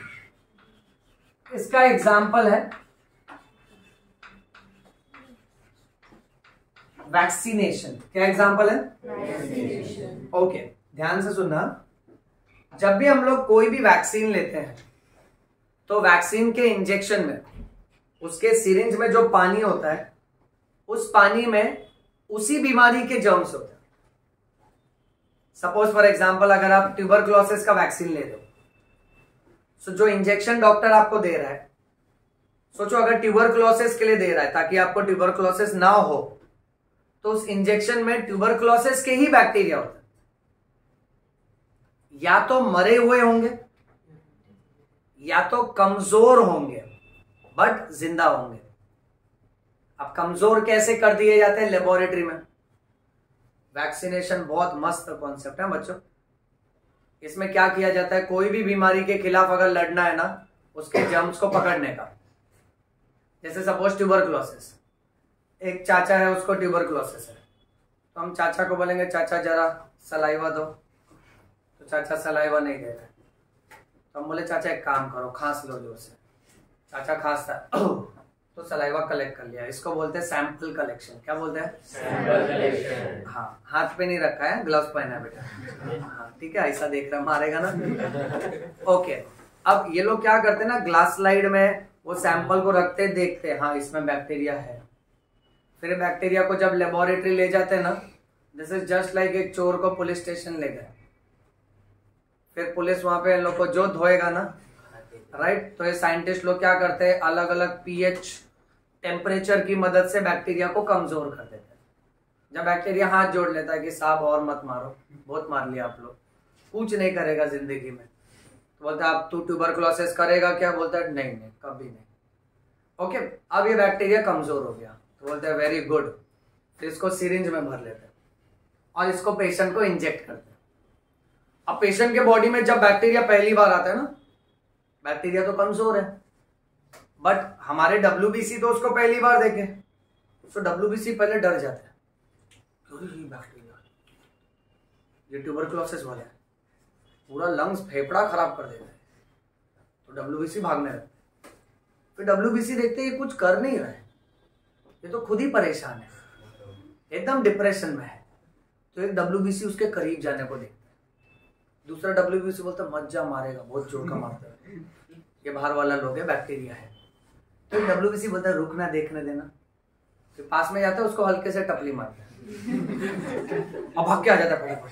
इसका एग्जाम्पल है वैक्सीनेशन। क्या एग्जाम्पल है? वैक्सीनेशन। ओके, ध्यान से सुनना। जब भी हम लोग कोई भी वैक्सीन लेते हैं तो वैक्सीन के इंजेक्शन में उसके सिरिंज में जो पानी होता है, उस पानी में उसी बीमारी के जर्म्स होते हैं। सपोज फॉर एग्जांपल अगर आप ट्यूबरक्लोसिस का वैक्सीन ले रहे हो, सो जो इंजेक्शन डॉक्टर आपको दे रहा है, सोचो अगर ट्यूबरक्लोसिस के लिए दे रहा है ताकि आपको ट्यूबरक्लोसिस ना हो, तो उस इंजेक्शन में ट्यूबरक्लोसिस के ही बैक्टीरिया होता है। या तो मरे हुए होंगे या तो कमजोर होंगे बट जिंदा होंगे। अब कमजोर कैसे कर दिए जाते हैं लेबोरेटरी में? वैक्सीनेशन बहुत मस्त कॉन्सेप्ट है बच्चों। इसमें क्या किया जाता है, कोई भी बीमारी के खिलाफ अगर लड़ना है ना, उसके जर्म्स को पकड़ने का। जैसे सपोज ट्यूबरकुलोसिस, एक चाचा है उसको ट्यूबरकुलोसिस है, तो हम चाचा को बोलेंगे चाचा जरा सलाइवा दो, तो चाचा सलाइवा नहीं दे रहे, तो हम बोले चाचा एक काम करो खांस लो जोर से। चाचा खांसता तो सलाइवा कलेक्ट कर लिया। इसको बोलते हैं सैंपल कलेक्शन। क्या बोलते हैं? Sample collection. हाँ, हाथ पे नहीं रखा है, ग्लव्स पहना है बेटा। हाँ ठीक है, ऐसा देख रहा मारेगा ना। ओके, अब ये लोग क्या करते हैं ना, ग्लास स्लाइड में वो सैंपल को रखते देखते हैं हाँ इसमें बैक्टीरिया है। फिर बैक्टीरिया को जब लेबोरेटरी ले जाते हैं ना, दिस इज जस्ट लाइक एक चोर को पुलिस स्टेशन ले गए, फिर पुलिस वहां पे इन लोग को जो धोएगा ना, राइट, तो ये साइंटिस्ट लोग क्या करते हैं, अलग अलग पीएच टेम्परेचर की मदद से बैक्टीरिया को कमजोर कर देते हैं। जब बैक्टीरिया हाथ जोड़ लेता है कि साहब और मत मारो, बहुत मार लिया आप लोग, कुछ नहीं करेगा जिंदगी में, तो बोलता है अब तू ट्यूबरकुलोसिस करेगा क्या? बोलता है नहीं नहीं कभी नहीं। ओके, अब ये बैक्टीरिया कमजोर हो गया, तो बोलते हैं वेरी गुड, फिर इसको सिरिंज में भर लेते हैं और इसको पेशेंट को इंजेक्ट करते हैं। अब पेशेंट के बॉडी में जब बैक्टीरिया पहली बार आता है ना, बैक्टीरिया तो कमजोर है, बट हमारे WBC तो उसको पहली बार देखे, तो WBC पहले डर जाता है, ये बैक्टीरिया, ये ट्यूबरकुलोसिस वाला है, पूरा लंग्स फेफड़ा खराब कर देता है, तो WBC भागने लगता है। फिर WBC देखते ये कुछ कर नहीं रहा है, ये तो खुद ही परेशान है, एकदम डिप्रेशन में है, तो एक WBC उसके करीब जाने को देखता है। दूसरा WBC बोलता मत जा, मारेगा, बहुत जोर का मारता है, ये बाहर वाला लोग है, बैक्टीरिया है। तो WBC बोलता है रुकना, देखने देना, फिर पास में जाता है, उसको हल्के से टपली मारता है, अब भाग के आ जाता है,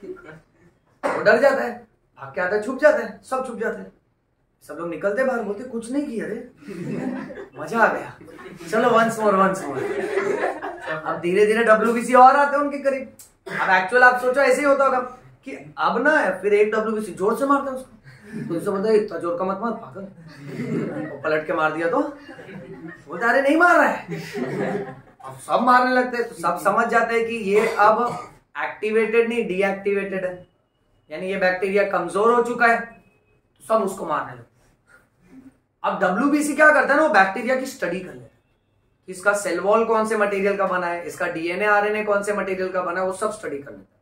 वो डर जाता है, भाग के आता है, छुप जाता है, सब छुप जाते हैं, सब लोग निकलते बाहर, बोलते कुछ नहीं किया रे, मजा आ गया, चलो वंस मोर वंस मोर। अब धीरे धीरे WBC और आते हैं उनके करीब। अब एक्चुअल आप सोचो ऐसे ही होता होगा कि अब ना है, फिर एक WBC जोर से मारता है उसको, तो उससे बोलता है इतना जोर का मत मार पागल, वो पलट के मार दिया तो बोलता अरे नहीं मार रहा है। अब सब मारने लगते हैं, तो सब समझ जाते हैं कि ये अब एक्टिवेटेड नहीं डीएक्टिवेटेड है, यानी ये बैक्टीरिया कमजोर हो चुका है, तो सब उसको मारने लगते हैं। अब WBC क्या करता है ना, वो बैक्टीरिया की स्टडी कर लेता है, इसका सेल वॉल कौन से मटेरियल का बना है, इसका DNA RNA कौन से मटेरियल का बना है, वो सब स्टडी कर लेता है।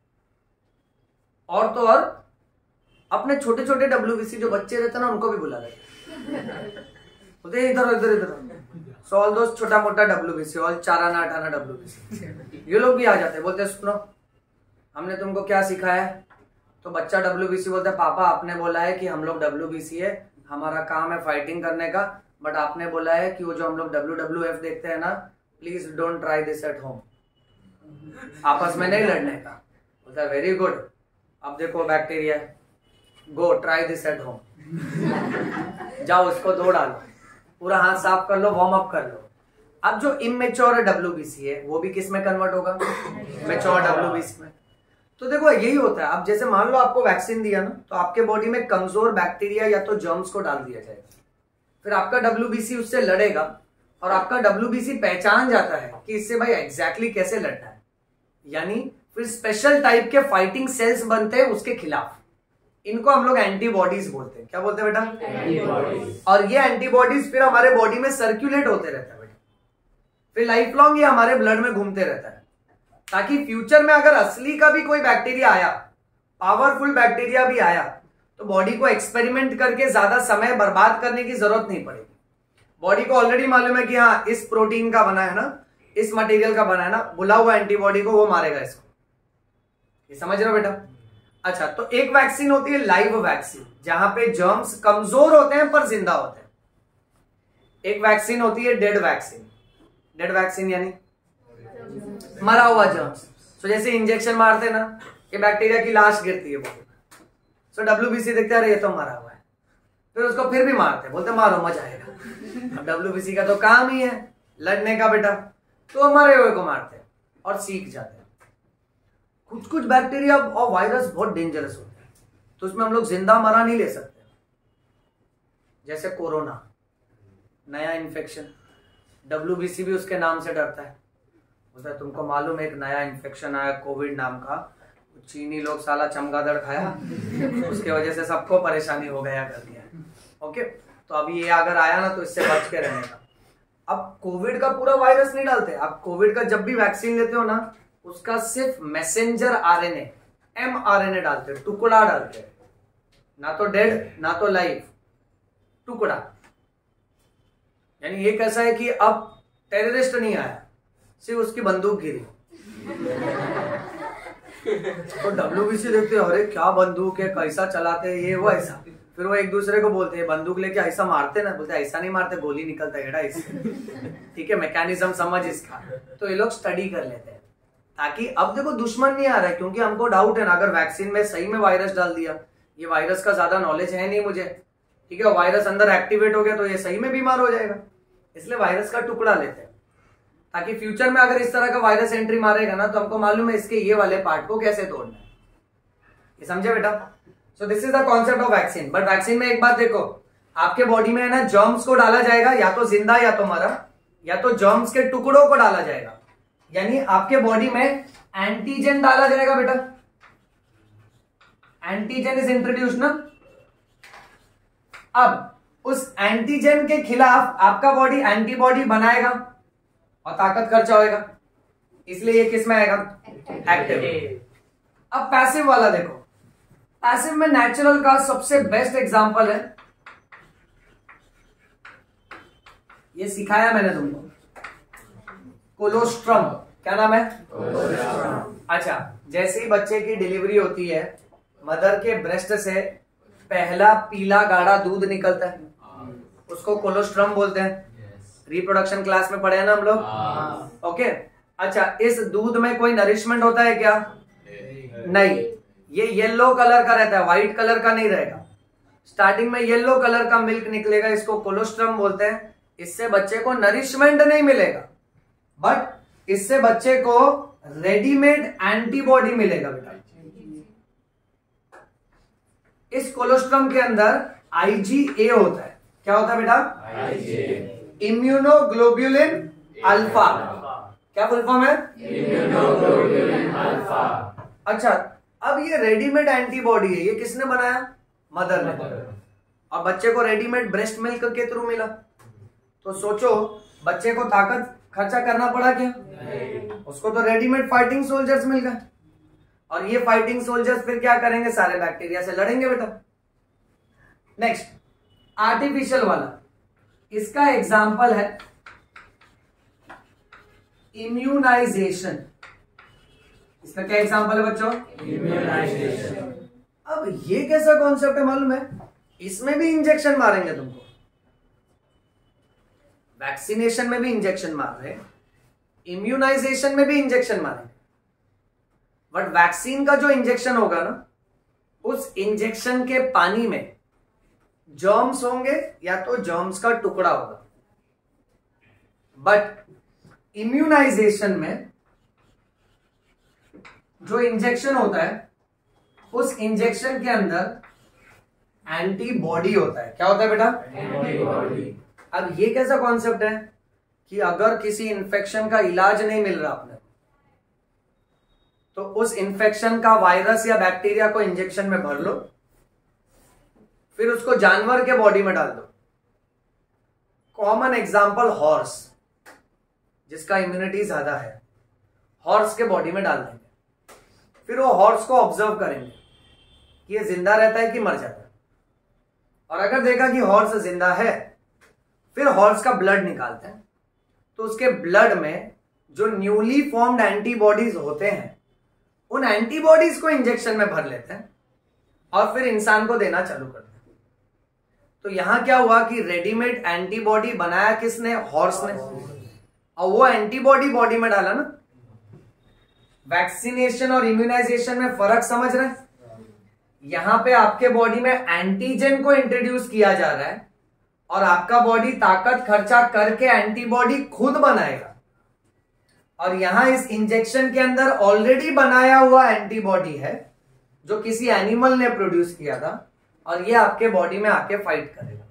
और तो और अपने छोटे छोटे WBC जो बच्चे रहते हैं ना, उनको भी बुला लेते, बोलते इधर इधर इधर, सो ऑल दोस्त छोटा मोटा WBC, ऑल 4 आना 8 आना WBC, ये लोग भी आ जाते हैं, बोलते सुनो हमने तुमको क्या सिखाया है, तो बच्चा WBC बोलता है पापा आपने बोला है कि हम लोग WBC है, हमारा काम है फाइटिंग करने का, बट आपने बोला है कि वो जो हम लोग WWF देखते हैं ना, please don't try this at home, आपस में नहीं लड़ने का। बोलता है वेरी गुड, अब देखो bacteria, go try this at home, जाओ उसको धो डालो, पूरा हाथ साफ कर लो, वार्म अप कर लो। अब जो इमेच्योर WBC है वो भी किस में कन्वर्ट होगा? मैच्योर WBC में। तो देखो यही होता है, अब जैसे मान लो आपको वैक्सीन दिया ना, तो आपके बॉडी में कमजोर बैक्टीरिया या तो जर्म्स को डाल दिया जाएगा, फिर आपका WBC उससे लड़ेगा, और आपका WBC पहचान जाता है कि इससे भाई एग्जैक्टली कैसे लड़ना है, यानी फिर स्पेशल टाइप के फाइटिंग सेल्स बनते हैं उसके खिलाफ, इनको हम लोग एंटीबॉडीज बोलते हैं। क्या बोलते हैं बेटा? एंटीबॉडीज। और ये एंटीबॉडीज फिर हमारे बॉडी में सर्कुलेट होते रहता है बेटा, फिर लाइफ लॉन्ग ये हमारे ब्लड में घूमते रहता है, ताकि फ्यूचर में अगर असली का भी कोई बैक्टीरिया आया, पावरफुल बैक्टीरिया भी आया, तो बॉडी को एक्सपेरिमेंट करके ज्यादा समय बर्बाद करने की जरूरत नहीं पड़ेगी। बॉडी को ऑलरेडी मालूम है कि हाँ इस प्रोटीन का बना है ना, इस मटेरियल का बना है ना, बुला हुआ एंटीबॉडी को वो मारेगा इसको। ये समझ रहे हो बेटा? अच्छा, तो एक वैक्सीन होती है लाइव वैक्सीन, जहां पे जर्म्स कमजोर होते हैं पर जिंदा होते हैं। एक वैक्सीन होती है डेड वैक्सीन। डेड वैक्सीन यानी मरा हुआ जर्म्स। तो जैसे इंजेक्शन मारते हैं ना, ये बैक्टीरिया की लाश गिरती है बॉडी में, सो WBC देखते हैं अरे ये तो मरा हुआ है, फिर उसको फिर भी मारते हैं, बोलते मारो मजा आएगा। अब WBC का तो काम ही है लड़ने का बेटा, तो मरे हुए को मारते हैं और सीख जाते हैं। कुछ कुछ बैक्टीरिया और वायरस बहुत डेंजरस होते हैं, तो उसमें हम लोग जिंदा मरा नहीं ले सकते। जैसे कोरोना नया इन्फेक्शन, WBC भी उसके नाम से डरता है। उसमें तुमको मालूम है एक नया इन्फेक्शन आया कोविड नाम का, चीनी लोग साला चमगादड़ खाया, उसके वजह से सबको परेशानी हो गया कर दिया। ओके, तो अभी ये अगर आया ना तो इससे बच के रहने का। अब कोविड का पूरा वायरस नहीं डालते आप। कोविड का जब भी वैक्सीन लेते हो ना, उसका सिर्फ मैसेंजर RNA mRNA डालते, टुकड़ा डालते, ना तो डेड ना तो लाइव, टुकड़ा। यानी ये कैसा है कि अब टेररिस्ट नहीं आया, सिर्फ उसकी बंदूक गिरी। तो WBC देखते हैं, अरे क्या बंदूक है, कैसा चलाते हैं, ये वो ऐसा। फिर वो एक दूसरे को बोलते हैं बंदूक लेके ऐसा मारते ना, बोलते ऐसा नहीं मारते, गोली निकलता है इससे। ठीक है, मैकेनिज्म समझ इसका। तो ये लोग स्टडी कर लेते हैं ताकि अब देखो दुश्मन नहीं आ रहा है, क्योंकि हमको डाउट है ना, अगर वैक्सीन में सही में वायरस डाल दिया, ये वायरस का ज्यादा नॉलेज है नहीं मुझे, ठीक है, वायरस अंदर एक्टिवेट हो गया तो ये सही में बीमार हो जाएगा, इसलिए वायरस का टुकड़ा लेते हैं ताकि फ्यूचर में अगर इस तरह का वायरस एंट्री मारेगा ना तो हमको मालूम है इसके ये वाले पार्ट को कैसे तोड़ना है। ये समझे बेटा? So this is the concept of vaccine. But vaccine में एक बात देखो, आपके बॉडी में है ना जर्म्स को डाला जाएगा, या तो जिंदा या तो मरा, या तो जर्म्स के टुकड़ों को डाला जाएगा। यानी आपके बॉडी में एंटीजन डाला जाएगा बेटा, एंटीजन इज इंट्रोड्यूस ना। अब उस एंटीजन के खिलाफ आपका बॉडी एंटीबॉडी बनाएगा और ताकत खर्चा होएगा, इसलिए ये किस में आएगा? एक्टिव। अब पैसिव वाला देखो, पैसिव में नेचुरल का सबसे बेस्ट एग्जांपल है, ये सिखाया मैंने तुमको, कोलोस्ट्रम। क्या नाम है? अच्छा, जैसे ही बच्चे की डिलीवरी होती है, मदर के ब्रेस्ट से पहला पीला गाढ़ा दूध निकलता है, उसको कोलोस्ट्रम बोलते हैं। रिप्रोडक्शन क्लास में पढ़े हैं ना हम लोग? ओके, अच्छा, इस दूध में कोई नरिशमेंट होता है क्या? नहीं, ये येलो कलर का रहता है, व्हाइट कलर का नहीं रहेगा। स्टार्टिंग में येलो कलर का मिल्क निकलेगा, इसको कोलोस्ट्रम बोलते हैं। इससे बच्चे को नरिशमेंट नहीं मिलेगा, बट इससे बच्चे को रेडीमेड एंटीबॉडी मिलेगा बेटा। इस कोलोस्ट्रम के अंदर IgA होता है। क्या होता है बेटा? Immunoglobulin alpha. क्या फुल फॉर्म है? Immunoglobulin alpha. अच्छा, अब ये रेडीमेड एंटीबॉडी है, ये किसने बनाया? मदर ने। और बच्चे को रेडीमेड ब्रेस्ट मिल्क के थ्रू मिला। तो सोचो, बच्चे को ताकत खर्चा करना पड़ा क्या? उसको तो रेडीमेड फाइटिंग सोल्जर्स मिल गए, और ये फाइटिंग सोल्जर्स फिर क्या करेंगे? सारे बैक्टीरिया से लड़ेंगे बेटा। नेक्स्ट, आर्टिफिशियल वाला, इसका एग्जाम्पल है इम्यूनाइजेशन। इसका क्या एग्जाम्पल है बच्चों? इम्यूनाइजेशन। अब ये कैसा कॉन्सेप्ट है मालूम है? इसमें भी इंजेक्शन मारेंगे तुमको, वैक्सीनेशन में भी इंजेक्शन मार रहे, इम्यूनाइजेशन में भी इंजेक्शन मारेंगे। बट वैक्सीन का जो इंजेक्शन होगा ना, उस इंजेक्शन के पानी में जर्म्स होंगे या तो जर्म्स का टुकड़ा होगा। बट इम्यूनाइजेशन में जो इंजेक्शन होता है, उस इंजेक्शन के अंदर एंटीबॉडी होता है। क्या होता है बेटा? एंटीबॉडी। अब ये कैसा कॉन्सेप्ट है कि अगर किसी इंफेक्शन का इलाज नहीं मिल रहा आपने, तो उस इंफेक्शन का वायरस या बैक्टीरिया को इंजेक्शन में भर लो, फिर उसको जानवर के बॉडी में डाल दो। कॉमन एग्जांपल हॉर्स, जिसका इम्यूनिटी ज्यादा है, हॉर्स के बॉडी में डाल देंगे। फिर वो हॉर्स को ऑब्जर्व करेंगे कि ये जिंदा रहता है कि मर जाता है। और अगर देखा कि हॉर्स जिंदा है, फिर हॉर्स का ब्लड निकालते हैं। तो उसके ब्लड में जो न्यूली फॉर्म्ड एंटीबॉडीज होते हैं, उन एंटीबॉडीज को इंजेक्शन में भर लेते हैं और फिर इंसान को देना चालू करते हैं। तो यहां क्या हुआ कि रेडीमेड एंटीबॉडी बनाया किसने? हॉर्स ने। और वो एंटीबॉडी बॉडी में डाला ना। वैक्सीनेशन और इम्यूनाइजेशन में फर्क समझ रहे हैं? यहां पे आपके बॉडी में एंटीजन को इंट्रोड्यूस किया जा रहा है और आपका बॉडी ताकत खर्चा करके एंटीबॉडी खुद बनाएगा। और यहां इस इंजेक्शन के अंदर ऑलरेडी बनाया हुआ एंटीबॉडी है, जो किसी एनिमल ने प्रोड्यूस किया था, और ये आपके बॉडी में आके फाइट करेगा।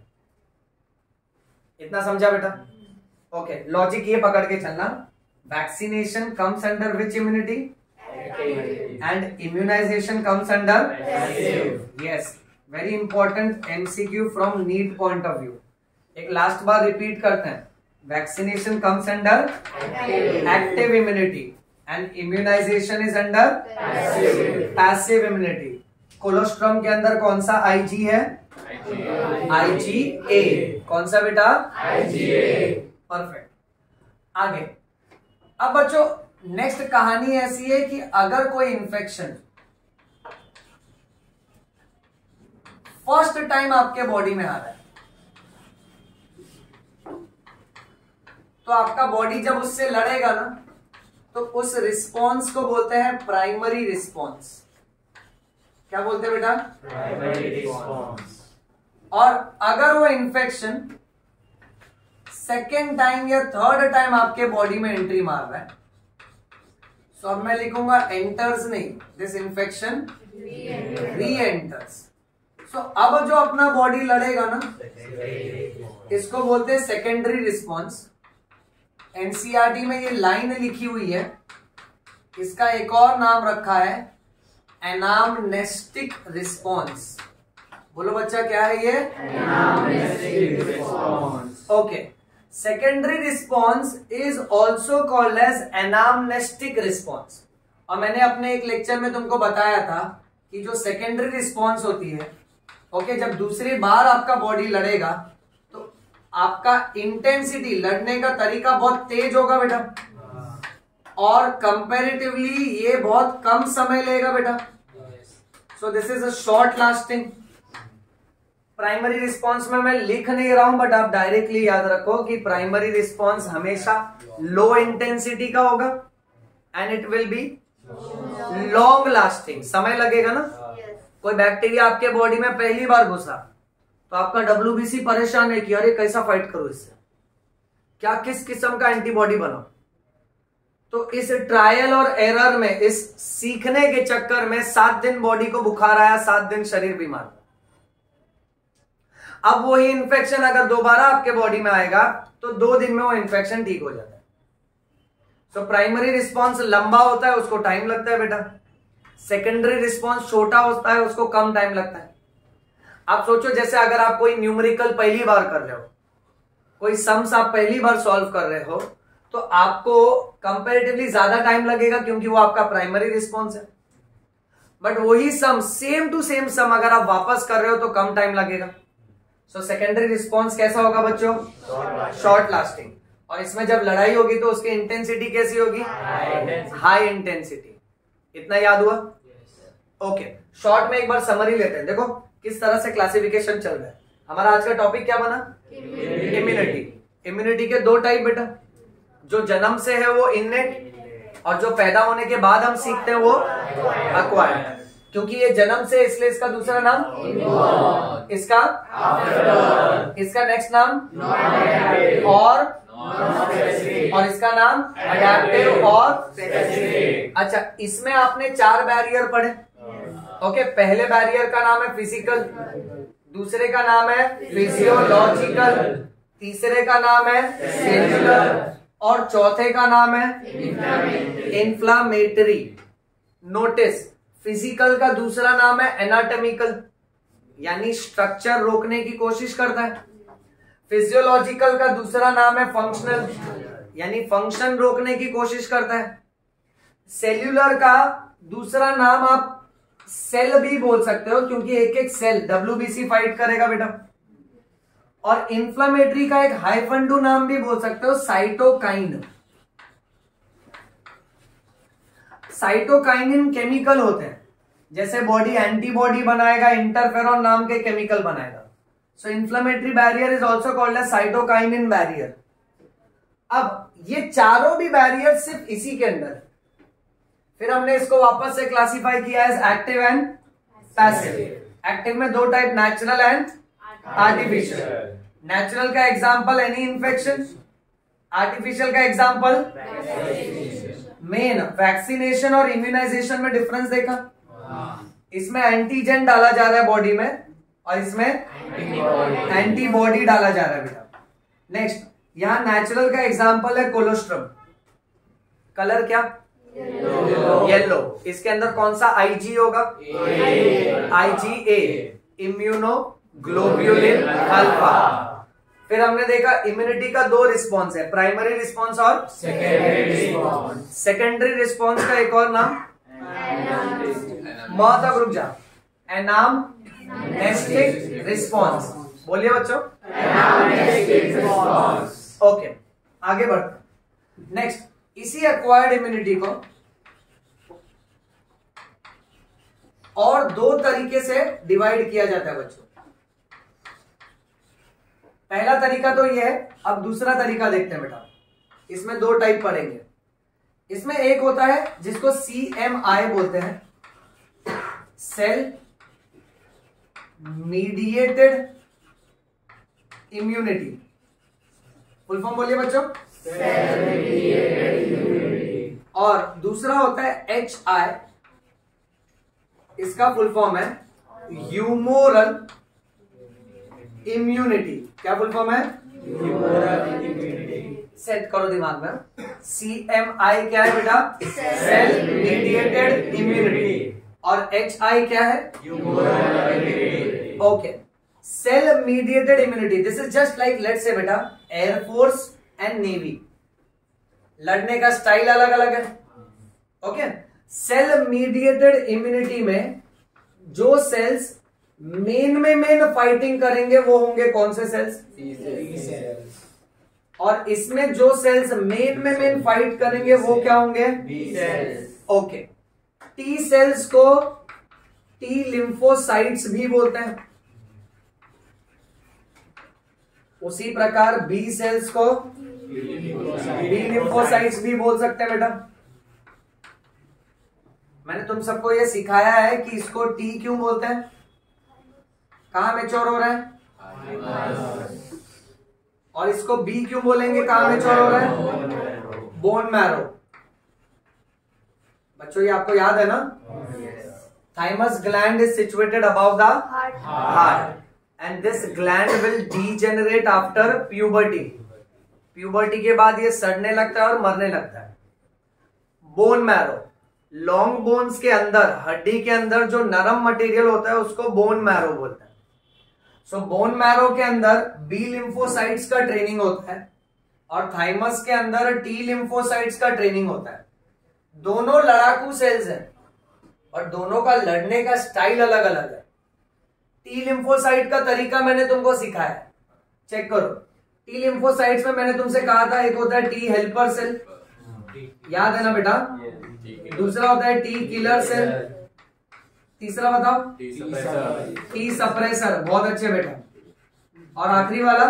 इतना समझा बेटा? ओके, लॉजिक ये पकड़ के चलना, vaccination comes under which immunity and immunization comes under, yes, very important MCQ from NEET point of view. एक लास्ट बार रिपीट करते हैं, vaccination comes under active immunity and immunization is under passive immunity. Colostrum के अंदर कौन सा IG है? IgA। कौन सा बेटा? IgA। परफेक्ट। आगे, अब बच्चों नेक्स्ट कहानी ऐसी है कि अगर कोई इंफेक्शन फर्स्ट टाइम आपके बॉडी में आ रहा है, तो आपका बॉडी जब उससे लड़ेगा ना, तो उस रिस्पॉन्स को बोलते हैं प्राइमरी रिस्पॉन्स। क्या बोलते हैं बेटा? Primary response. और अगर वो इंफेक्शन सेकेंड टाइम या थर्ड टाइम आपके बॉडी में एंट्री मार रहा है, तो अब मैं लिखूंगा एंटर्स नहीं, this infection reenters. So अब जो अपना बॉडी लड़ेगा ना, इसको बोलते हैं सेकेंडरी रिस्पॉन्स। एनसीईआरटी में ये लाइन लिखी हुई है, इसका एक और नाम रखा है एनामनेस्टिक रिस्पॉन्स। बोलो बच्चा, क्या है ये? Anamnestic response. Okay, secondary response is also called as anamnestic response. और मैंने अपने एक लेक्चर में तुमको बताया था कि जो सेकेंडरी रिस्पॉन्स होती है, ओके, जब दूसरी बार आपका बॉडी लड़ेगा तो आपका इंटेंसिटी, लड़ने का तरीका बहुत तेज होगा बेटा, और कंपैरेटिवली ये बहुत कम समय लेगा बेटा। So this is a short lasting. Primary response में मैं लिख नहीं रहा हूं, बट आप डायरेक्टली याद रखो कि प्राइमरी रिस्पॉन्स हमेशा लो इंटेंसिटी का होगा and it will be long lasting. समय लगेगा ना। कोई बैक्टीरिया आपके बॉडी में पहली बार घुसा तो आपका WBC परेशान है कि अरे कैसा फाइट करो इससे, क्या किस किस्म का एंटीबॉडी बनाओ। तो इस ट्रायल और एरर में, इस सीखने के चक्कर में 7 दिन बॉडी को बुखार आया, 7 दिन शरीर बीमार। अब वही इंफेक्शन अगर दोबारा आपके बॉडी में आएगा तो 2 दिन में वो इंफेक्शन ठीक हो जाता है। तो प्राइमरी रिस्पॉन्स लंबा होता है, उसको टाइम लगता है बेटा। सेकेंडरी रिस्पॉन्स छोटा होता है, उसको कम टाइम लगता है। आप सोचो, जैसे अगर आप कोई न्यूमेरिकल पहली बार कर रहे हो, कोई सम्स आप पहली बार सॉल्व कर रहे हो, तो आपको कंपैरेटिवली ज्यादा टाइम लगेगा क्योंकि वो आपका प्राइमरी रिस्पॉन्स है। बट वही सम, सेम टू सेम सम अगर आप वापस कर रहे हो तो कम टाइम लगेगा। सो सेकेंडरी रिस्पॉन्स कैसा होगा बच्चों? Short lasting. और इसमें जब लड़ाई होगी तो उसकी इंटेंसिटी कैसी होगी? High intensity. इतना याद हुआ? ओके, शॉर्ट में एक बार समरी लेते हैं। देखो किस तरह से क्लासिफिकेशन चल रहा है। हमारा आज का टॉपिक क्या बना? इम्यूनिटी। इम्यूनिटी के 2 टाइप बेटा, जो जन्म से है वो इननेट, और जो पैदा होने के बाद हम सीखते हैं वो अक्वायर्ड। क्योंकि ये जन्म से, इसलिए इसका दूसरा नाम इसका नेक्स्ट नाम और इसका नाम अडैप्टिव और अच्छा, इसमें आपने 4 बैरियर पढ़े। ओके, पहले बैरियर का नाम है फिजिकल, दूसरे का नाम है फिजियोलॉजिकल, तीसरे का नाम है सेल्युलर, और चौथे का नाम है इन्फ्लामेटरी। नोटिस, फिजिकल का दूसरा नाम है एनाटॉमिकल, यानी स्ट्रक्चर रोकने की कोशिश करता है। फिजियोलॉजिकल का दूसरा नाम है फंक्शनल, यानी फंक्शन रोकने की कोशिश करता है। सेल्यूलर का दूसरा नाम आप सेल भी बोल सकते हो, क्योंकि एक एक सेल WBC फाइट करेगा बेटा। और इन्फ्लामेटरी का एक हाइफन टू नाम भी बोल सकते हो, साइटोकाइन। साइटोकाइनिन केमिकल होते हैं, जैसे बॉडी एंटीबॉडी बनाएगा, इंटरफेरॉन नाम के केमिकल बनाएगा। So inflammatory barrier is also called as cytokinin barrier. अब ये चारों भी बैरियर सिर्फ इसी के अंदर, फिर हमने इसको वापस से क्लासिफाई किया as active and passive. Active में 2 type, natural and artificial. Natural का एग्जांपल एनी इन्फेक्शन, आर्टिफिशियल का एग्जांपल मेन वैक्सीनेशन और इम्यूनाइजेशन में डिफरेंस देखा। इसमें एंटीजन डाला जा रहा है बॉडी में और इसमें एंटीबॉडी डाला जा रहा है बेटा। नेक्स्ट, यहां नेचुरल का एग्जांपल है कोलोस्ट्रम। कलर क्या? येलो। इसके अंदर कौन सा आईजी होगा? IgA, immunoglobulin alpha. फिर हमने देखा इम्यूनिटी का दो रिस्पॉन्स है, प्राइमरी रिस्पॉन्स और सेकेंडरी रिस्पॉन्स का एक और नाम तक रुक जा, एनामनेस्टिक रिस्पॉन्स। बोलिए बच्चों, ओके आगे बढ़ते। नेक्स्ट, इसी एक्वायर्ड इम्यूनिटी को और दो तरीके से डिवाइड किया जाता है बच्चों। पहला तरीका तो यह है, अब दूसरा तरीका देखते हैं बेटा। इसमें दो टाइप पढ़ेंगे। इसमें एक होता है जिसको CMI बोलते हैं, cell mediated immunity. Full form बोलिए बच्चों। Cell mediated immunity. और दूसरा होता है HI, इसका फुल फॉर्म है ह्यूमोरल इम्यूनिटी। क्या फुल फॉर्म है? Humoral immunity. सेट करो दिमाग में। CMI क्या है बेटा? Cell mediated immunity. और HI क्या है? Humoral immunity. Okay, cell mediated immunity, this is just like let's say बेटा एयरफोर्स एंड नेवी, लड़ने का स्टाइल अलग अलग है। ओके, सेल मीडिएटेड इम्यूनिटी में जो सेल्स मेन फाइटिंग करेंगे वो होंगे कौन से सेल्स? और इसमें जो सेल्स मेन फाइट करेंगे वो क्या होंगे? ओके, टी सेल्स को टी लिम्फोसाइट्स भी बोलते हैं। उसी प्रकार बी सेल्स को बी लिम्फोसाइट्स भी बोल सकते हैं बेटा। मैंने तुम सबको ये सिखाया है कि इसको टी क्यों बोलते हैं, कहां मैच्योर हो रहा है, और इसको बी क्यों बोलेंगे, कहां मैच्योर हो रहा है, बोन मैरो। बच्चों ये आपको याद है ना? Thymus gland is situated above the heart and this gland will degenerate after puberty. Puberty के बाद ये सड़ने लगता है और मरने लगता है। बोन मैरो, लॉन्ग बोन्स के अंदर, हड्डी के अंदर जो नरम मटेरियल होता है उसको बोन मैरो बोलते हैं। सो बोन मैरो के अंदर बी लिम्फोसाइट्स का ट्रेनिंग होता है और थाइमस के अंदर टी लिम्फोसाइट्स का ट्रेनिंग होता है। दोनों लड़ाकू सेल्स हैं और दोनों का लड़ने का स्टाइल अलग अलग है। टी लिम्फोसाइट का तरीका मैंने तुमको सिखाया, चेक करो। टी लिम्फोसाइट्स में मैंने तुमसे कहा था एक होता है टी हेल्पर सेल, याद है ना बेटा? दूसरा होता है टी किलर सेल, तीसरा बताओ टी सप्रेसर। बहुत अच्छे बेटा। और आखिरी वाला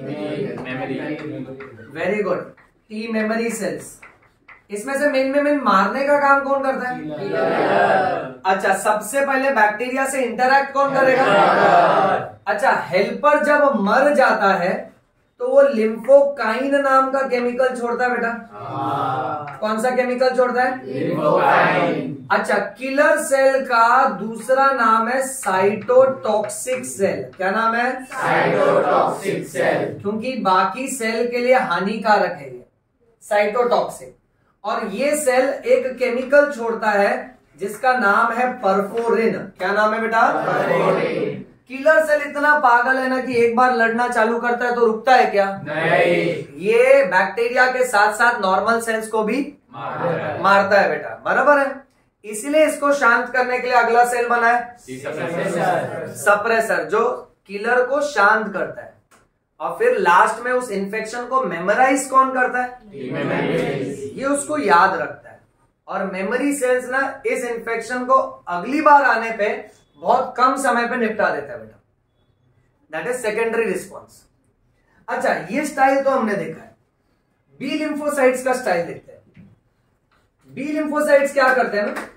very good, T memory cells. इसमें से मेन मारने का काम कौन करता है? अच्छा, सबसे पहले बैक्टीरिया से इंटरैक्ट कौन करेगा? अच्छा, हेल्पर जब मर जाता है तो वो लिम्फोकाइन नाम का केमिकल छोड़ता है बेटा। कौन सा केमिकल छोड़ता है? लिम्फोकाइन। अच्छा, किलर सेल का दूसरा नाम है साइटोटॉक्सिक सेल। क्या नाम है? Cytotoxic cell. क्योंकि बाकी सेल के लिए हानिकारक है ये साइटोटॉक्सिक। और ये सेल एक केमिकल छोड़ता है जिसका नाम है परफोरिन। क्या नाम है बेटा? परफोरिन। किलर सेल इतना पागल है ना कि एक बार लड़ना चालू करता है तो रुकता है क्या? नहीं। ये बैक्टीरिया के साथ साथ नॉर्मल सेल्स को भी मारता है बेटा, बराबर है। इसलिए इसको शांत करने के लिए अगला सेल बना है सप्रेसर, जो किलर को शांत करता है। और फिर लास्ट में उस इन्फेक्शन को मेमोराइज कौन करता है? ये उसको याद रखता है। और मेमोरी सेल्स ना इस इन्फेक्शन को अगली बार आने पे बहुत कम समय पे निपटा देता है बेटा। That is secondary response. अच्छा, ये स्टाइल तो हमने देखा है। बी लिम्फोसाइट्स का स्टाइल देखते हैं। बी लिम्फोसाइट्स क्या करते हैं ना,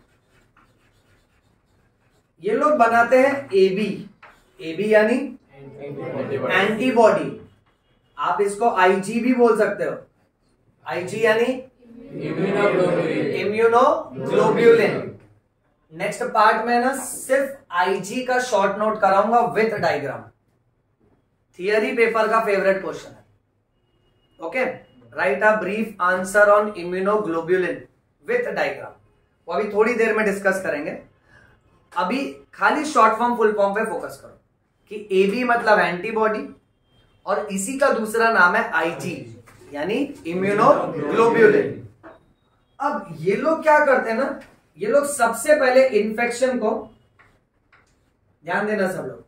ये लोग बनाते हैं एबी यानी एंटीबॉडी। आप इसको आईजी भी बोल सकते हो। आईजी यानी इम्यूनोग्लोब्यूलिन। नेक्स्ट पार्ट में ना सिर्फ आईजी का शॉर्ट नोट कराऊंगा विथ डायग्राम। थियरी पेपर का फेवरेट क्वेश्चन है। Okay, write a brief answer on immunoglobulin with diagram. वो अभी थोड़ी देर में डिस्कस करेंगे। अभी खाली शॉर्ट फॉर्म फुल फॉर्म पे फोकस करो कि एबी मतलब एंटीबॉडी और इसी का दूसरा नाम है आईजी यानी इम्यूनोग्लोब्युलिन। अब ये लोग क्या करते हैं ना, ये लोग सबसे पहले इन्फेक्शन को, ध्यान देना सब लोग,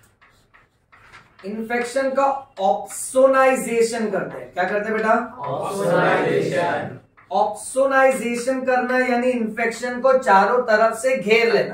इन्फेक्शन का ऑप्सोनाइजेशन करते हैं। क्या करते हैं बेटा? ऑप्सोनाइजेशन। ऑप्सोनाइजेशन करना यानी इन्फेक्शन को चारों तरफ से घेर लेना।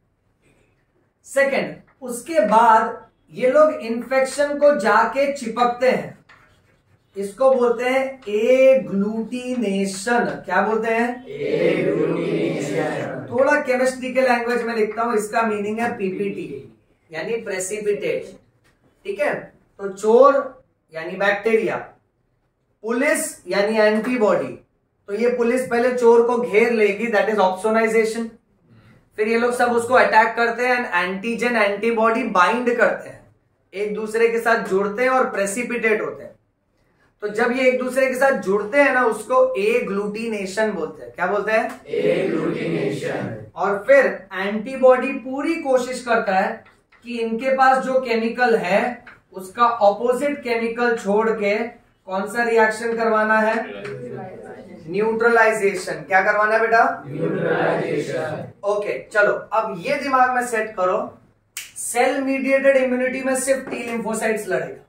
सेकंड, उसके बाद ये लोग इन्फेक्शन को जाके चिपकते हैं, इसको बोलते हैं एग्लूटिनेशन। क्या बोलते हैं? एग्लूटिनेशन। थोड़ा केमिस्ट्री के लैंग्वेज में लिखता हूं, इसका मीनिंग है पीपीटी यानी प्रेसिपिटेट। ठीक है, तो चोर यानी बैक्टीरिया, पुलिस यानी एंटीबॉडी। तो ये पुलिस पहले चोर को घेर लेगी, दैट इज ऑप्सोनाइजेशन। फिर ये लोग सब उसको अटैक करते हैं, एंटीजन एंटीबॉडी बाइंड करते हैं, एक दूसरे के साथ जुड़ते हैं और प्रेसिपिटेट होते हैं। तो जब ये एक दूसरे के साथ जुड़ते हैं ना, उसको एग्लूटिनेशन बोलते हैं। क्या बोलते हैं? एग्लूटिनेशन। और फिर एंटीबॉडी पूरी कोशिश करता है कि इनके पास जो केमिकल है उसका ऑपोजिट केमिकल छोड़ के कौन सा रिएक्शन करवाना है? न्यूट्रलाइजेशन। क्या करवाना है बेटा? न्यूट्रलाइजेशन। ओके, चलो अब ये दिमाग में सेट करो, सेल मीडिएटेड इम्यूनिटी में सिर्फ टी लिम्फोसाइट्स लड़ेगा,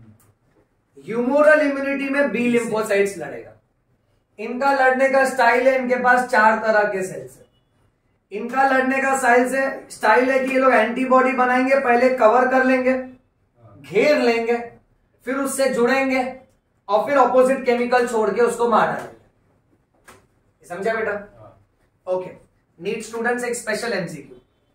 ह्यूमोरल इम्यूनिटी में बी लिम्फोसाइट्स लड़ेगा। इनका लड़ने का स्टाइल है, इनके पास 4 तरह के सेल्स है। इनका लड़ने का स्टाइल है कि ये लोग एंटीबॉडी बनाएंगे, पहले कवर कर लेंगे, घेर लेंगे, फिर उससे जुड़ेंगे और फिर ऑपोजिट केमिकल छोड़ के उसको मार डालेंगे। समझा बेटा? ओके, नीट स्टूडेंट्स एक स्पेशल एमसीक्यू।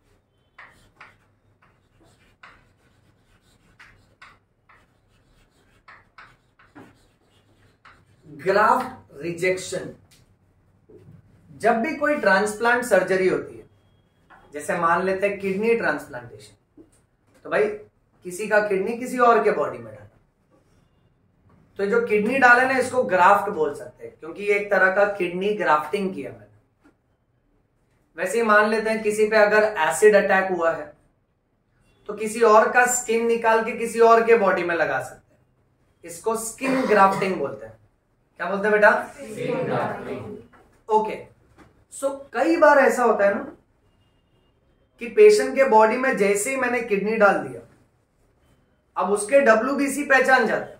Graft rejection. जब भी कोई ट्रांसप्लांट सर्जरी होती है, जैसे मान लेते हैं किडनी ट्रांसप्लांटेशन, तो भाई किसी का किडनी किसी और के बॉडी में डाला, तो जो किडनी डाले ना इसको ग्राफ्ट बोल सकते हैं, क्योंकि ये एक तरह का किडनी ग्राफ्टिंग किया मैंने। वैसे ही मान लेते हैं किसी पे अगर एसिड अटैक हुआ है तो किसी और का स्किन निकाल के किसी और के बॉडी में लगा सकते हैं, इसको स्किन ग्राफ्टिंग बोलते हैं। क्या बोलते हैं बेटा? Skin grafting. ओके, सो कई बार ऐसा होता है ना कि पेशेंट के बॉडी में जैसे ही मैंने किडनी डाल दिया, अब उसके WBC पहचान जाते हैं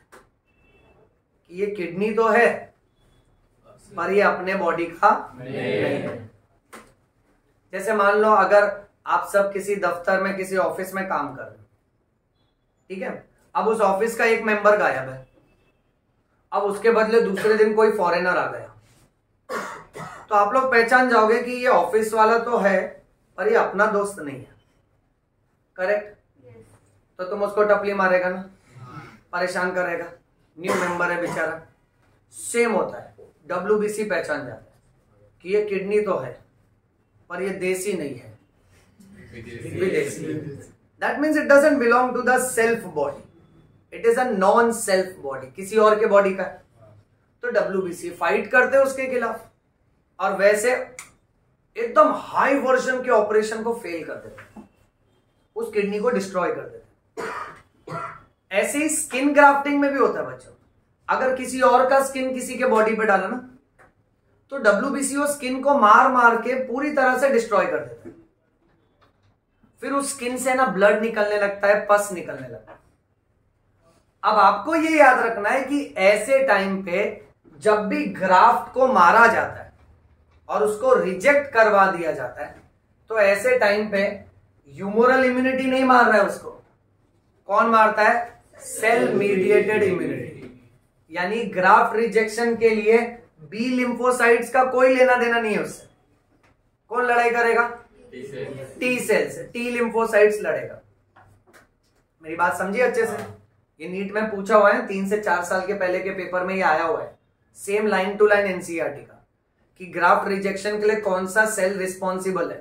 कि ये किडनी तो है पर ये अपने बॉडी का नहीं है। जैसे मान लो अगर आप सब किसी दफ्तर में किसी ऑफिस में काम कर रहे हो, ठीक है, अब उस ऑफिस का एक मेंबर गायब है, अब उसके बदले दूसरे दिन कोई फॉरेनर आ गया, तो आप लोग पहचान जाओगे कि ये ऑफिस वाला तो है पर ये अपना दोस्त नहीं है। करेक्ट? तो तुम उसको टपली मारेगा ना, परेशान करेगा, न्यू मेंबर है बेचारा। सेम होता है, WBC पहचान जाता है कि ये किडनी तो है पर ये देसी नहीं है, विदेशी। That means it doesn't belong to the self body, it is a non self body, किसी और के बॉडी का है। तो WBC फाइट करते हैं उसके खिलाफ और वैसे एकदम हाई वर्जन के ऑपरेशन को फेल कर देते हैं, उस किडनी को डिस्ट्रॉय कर देते हैं। ऐसे ही स्किन ग्राफ्टिंग में भी होता है बच्चों, अगर किसी और का स्किन किसी के बॉडी पे डाला ना तो WBC वो स्किन को मार मार के पूरी तरह से डिस्ट्रॉय कर देता है। फिर उस स्किन से ना ब्लड निकलने लगता है, पस निकलने लगता है। अब आपको ये याद रखना है कि ऐसे टाइम पे जब भी ग्राफ्ट को मारा जाता है और उसको रिजेक्ट करवा दिया जाता है, तो ऐसे टाइम पे ह्यूमोरल इम्यूनिटी नहीं मार रहा है उसको, कौन मारता है? Cell mediated immunity. यानी ग्राफ्ट रिजेक्शन के लिए बी लिम्फोसाइट्स का कोई लेना देना नहीं है उससे। कौन लड़ाई करेगा? टी सेल्स, टी लिम्फोसाइट्स लड़ेगा। मेरी बात समझिए अच्छे से, ये नीट में पूछा हुआ है, 3 से 4 साल के पहले के पेपर में ये आया हुआ है, same line to line NCERT का, कि ग्राफ्ट रिजेक्शन के लिए कौन सा सेल रिस्पॉन्सिबल है।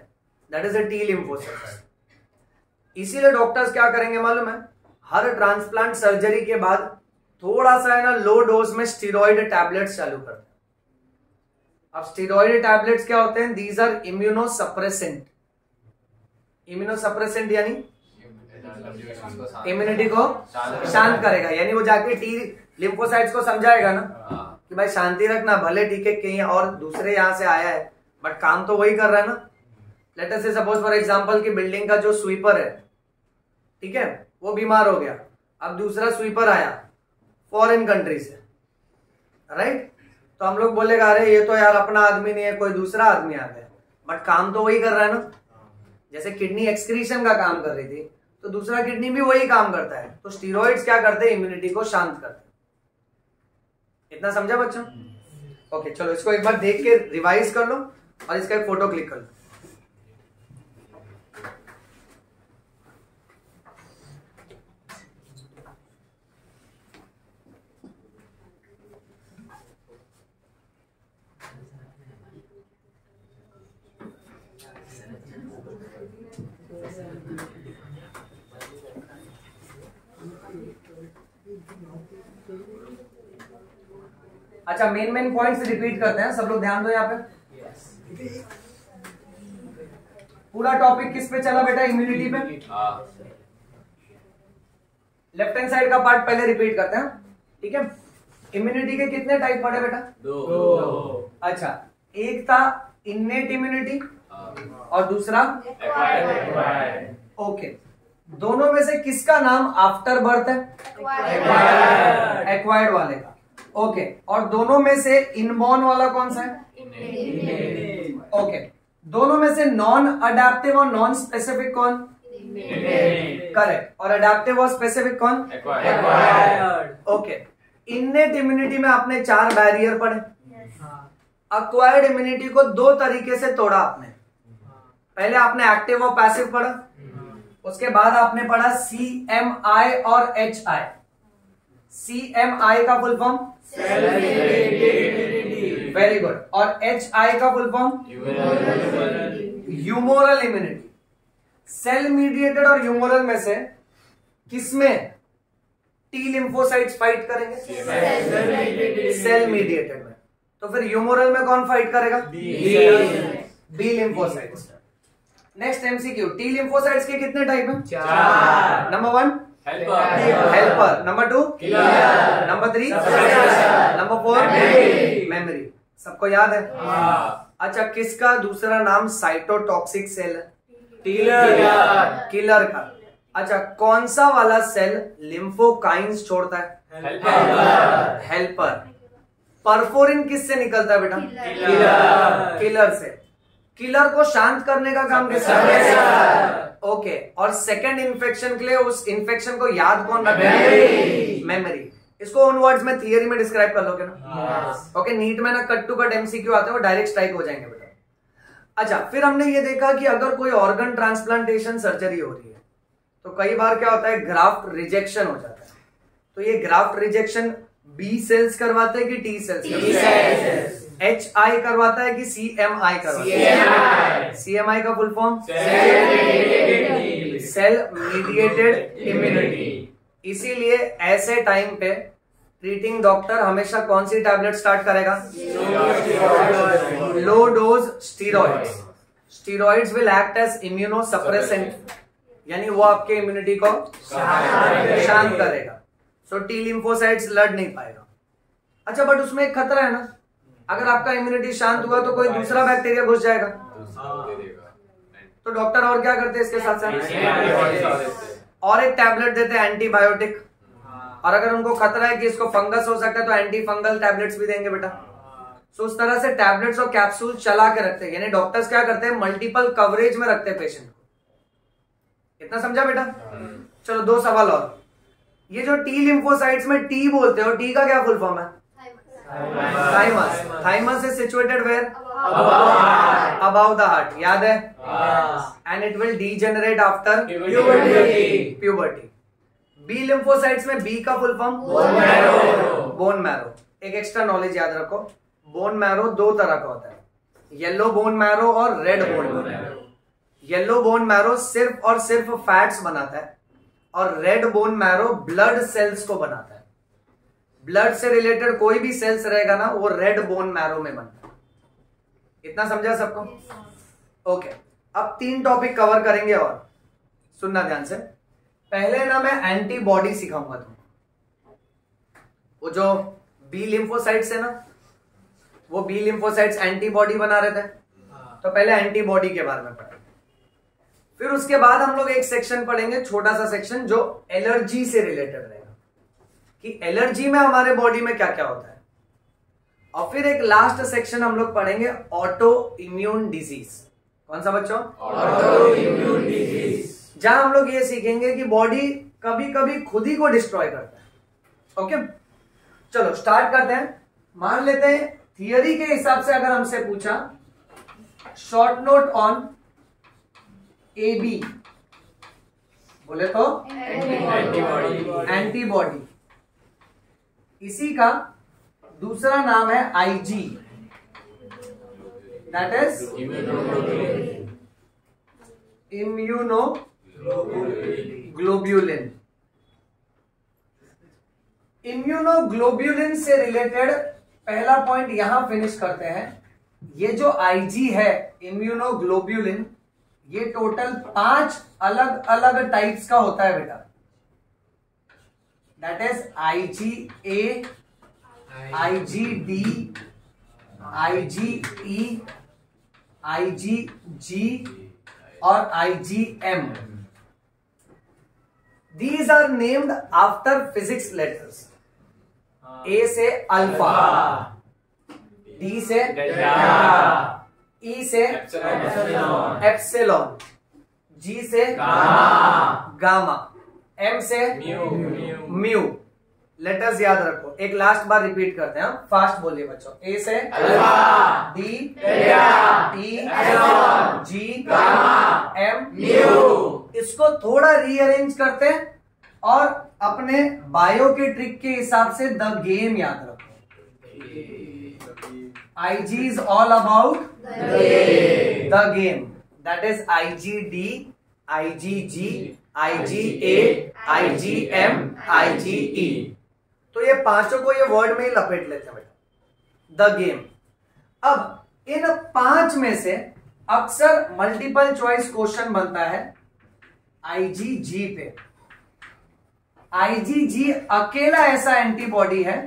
That is a T lymphocytes. इसीलिए डॉक्टर्स क्या करेंगे मालूम है, हर ट्रांसप्लांट सर्जरी के बाद थोड़ा सा है ना लो डोज में स्टीरॉइड टैबलेट्स चालू करते हैं। अब स्टीरॉइड टैबलेट्स क्या होते हैं, दीज आर इम्यूनोसप्रेसेंट। इम्यूनोसप्रेसेंट यानी इम्यूनिटी को शांत करेगा, यानी वो जाके टी लिम्फोसाइट्स को समझाएगा ना कि भाई शांति रखना, भले ठीक है कहीं और दूसरे यहां से आया है बट काम तो वही कर रहा है ना। लेट अस से सपोज फॉर एग्जांपल कि बिल्डिंग का जो स्वीपर है, ठीक है, वो बीमार हो गया, अब दूसरा स्वीपर आया फॉरेन कंट्री से, राइट, तो हम लोग बोलेगा अरे ये तो यार अपना आदमी नहीं है, कोई दूसरा आदमी आ गया, बट काम तो वही कर रहा है ना। जैसे किडनी एक्सक्रीशन का काम कर रही थी तो दूसरा किडनी भी वही काम करता है। तो स्टीरॉइड्स क्या करते हैं, इम्यूनिटी को शांत करते हैं। इतना समझा बच्चों? ओके चलो इसको एक बार देख के रिवाइज कर लो और इसका एक फोटो क्लिक कर लो। अच्छा मेन पॉइंट्स रिपीट करते हैं, सब लोग ध्यान दो यहाँ पे। पूरा टॉपिक किस पे चला बेटा, इम्यूनिटी पे। लेफ्ट हैंड साइड का पार्ट पहले रिपीट करते हैं, ठीक है। इम्यूनिटी के कितने टाइप पढ़े बेटा? दो। अच्छा, एक था इन्नेट इम्यूनिटी और दूसरा ओके। दोनों में से किसका नाम आफ्टर बर्थ है? एक्वायर्ड वाले का। ओके, और दोनों में से इनबॉर्न वाला कौन सा है? ओके, दोनों में से नॉन अडेप्टिव और नॉन स्पेसिफिक कौन? करेक्ट। और अडेप्टिव और स्पेसिफिक कौन? ओके, इन्नेट इम्यूनिटी में आपने 4 बैरियर पढ़े। अक्वायर्ड इम्यूनिटी को 2 तरीके से तोड़ा आपने। पहले आपने एक्टिव और पैसिव पढ़ा, उसके बाद आपने पढ़ा CMI और HI। CMI का फुल फॉर्म वेरी गुड, और HI का full form humoral immunity. Cell mediated और ह्यूमोरल में से किसमें टी लिम्फोसाइट्स फाइट करेंगे? सेल मीडिएटेड में। तो फिर ह्यूमोरल में कौन फाइट करेगा? B lymphocytes. Next MCQ, T lymphocytes के कितने टाइप हैं? 4। Number 1 helper, number 2 number 3 number 4 memory. सबको याद है? अच्छा, किसका दूसरा नाम साइटोटॉक्सिक सेल है? किलर का। अच्छा, कौन सा वाला सेल लिम्फोकाइंस छोड़ता है? हेल्पर। परफोरिन किससे निकलता है बेटा? किलर से। किलर को शांत करने का काम किसका? ओके, और सेकंड इन्फेक्शन के लिए उस इन्फेक्शन को याद कौन रखता है? मेमोरी। इसको उन वर्ड्स में थियरी में डिस्क्राइब कर लोगे ना? ओके, नीट में ना कट टू कट MCQ आते हैं, वो डायरेक्ट स्ट्राइक हो जाएंगे बेटा। अच्छा, फिर हमने ये देखा कि अगर कोई ऑर्गन ट्रांसप्लांटेशन सर्जरी हो रही है तो कई बार क्या होता है, ग्राफ्ट रिजेक्शन हो जाता है। तो ये ग्राफ्ट रिजेक्शन B सेल्स करवाते हैं कि T सेल्स? HI करवाता है कि CMI करवाता है? CMI का full form cell mediated immunity. इसीलिए ऐसे टाइम पे ट्रीटिंग डॉक्टर हमेशा कौन सी टैबलेट स्टार्ट करेगा? Low dose steroids. Steroids will act as immunosuppressant, यानी वो आपके इम्यूनिटी को शांत करेगा। सो टी लिम्फोसाइट्स लड़ नहीं पाएगा। अच्छा, बट उसमें एक खतरा है ना, अगर आपका इम्यूनिटी शांत हुआ तो कोई दूसरा बैक्टीरिया घुस जाएगा। तो डॉक्टर और क्या करते हैं इसके साथ साथ? और एक टैबलेट देते हैं एंटीबायोटिक। और अगर उनको खतरा है कि इसको फंगस हो सकता है तो एंटी फंगल टैबलेट्स भी देंगे बेटा। सो उस तरह से टैबलेट्स और कैप्सूल चला के रखते हैं, यानी डॉक्टर्स क्या करते हैं, मल्टीपल कवरेज में रखते हैं पेशेंट को। इतना समझा बेटा? चलो 2 सवाल और। ये जो टी लिम्फोसाइट्स में टी बोलते हो, टी का क्या फुल फॉर्म है? Thymus. Thymus is situated where? Above the heart, याद है? And it will degenerate after puberty. B lymphocytes में बी का फुल फॉर्म बोन मैरो। एक एक्स्ट्रा नॉलेज याद रखो, बोन मैरो 2 तरह का होता है, येलो बोन मैरो और red bone marrow. Yellow bone marrow सिर्फ और सिर्फ फैट्स बनाता है और red bone marrow blood cells को बनाता है। ब्लड से रिलेटेड कोई भी सेल्स रहेगा ना वो रेड बोन मैरो में बनता है। इतना समझा सबको? ओके, अब 3 टॉपिक कवर करेंगे और सुनना ध्यान से। पहले ना मैं एंटीबॉडी सिखाऊंगा तुमको। वो जो बी लिम्फोसाइट्स है ना, वो बी लिम्फोसाइट्स एंटीबॉडी बना रहे थे, तो पहले एंटीबॉडी के बारे में पढ़ेंगे। फिर उसके बाद हम लोग एक सेक्शन पढ़ेंगे, छोटा सा सेक्शन जो एलर्जी से रिलेटेड रहेगा कि एलर्जी में हमारे बॉडी में क्या क्या होता है। और फिर एक लास्ट सेक्शन हम लोग पढ़ेंगे ऑटो इम्यून डिजीज। कौन सा बच्चों? Autoimmune disease. जहां हम लोग ये सीखेंगे कि बॉडी कभी कभी खुद ही को डिस्ट्रॉय करता है। ओके, चलो स्टार्ट करते हैं। मान लेते हैं थियरी के हिसाब से अगर हमसे पूछा शॉर्ट नोट ऑन एबी, बोले तो एंटीबॉडी। इसी का दूसरा नाम है Ig, that is immunoglobulin. Immunoglobulin से रिलेटेड पहला पॉइंट यहां फिनिश करते हैं। ये जो आईजी है इम्यूनोग्लोब्यूलिन, ये टोटल 5 अलग अलग टाइप्स का होता है बेटा। That is IgA, IgD, IgE, IgG और IgM। These are named after physics letters. A से अल्फा, D से डेल्टा, E से एप्सिलॉन, G से गामा, M से म्यू। लेटर्स याद रखो, एक लास्ट बार रिपीट करते हैं, फास्ट बोलिए बच्चों। A से alpha, D, delta, E, epsilon, G, gamma, M, mu. इस इसको थोड़ा रीअरेंज करते हैं और अपने बायो के ट्रिक के हिसाब से द गेम याद रखो। IG is all about the game. That is IgD, IgG, IgA, IgM, IgE. तो ये पांचों को ये वर्ड में ही लपेट लेते हैं बेटा, द गेम। अब इन 5 में से अक्सर मल्टीपल चॉइस क्वेश्चन बनता है IgG पे। IgG अकेला ऐसा एंटीबॉडी है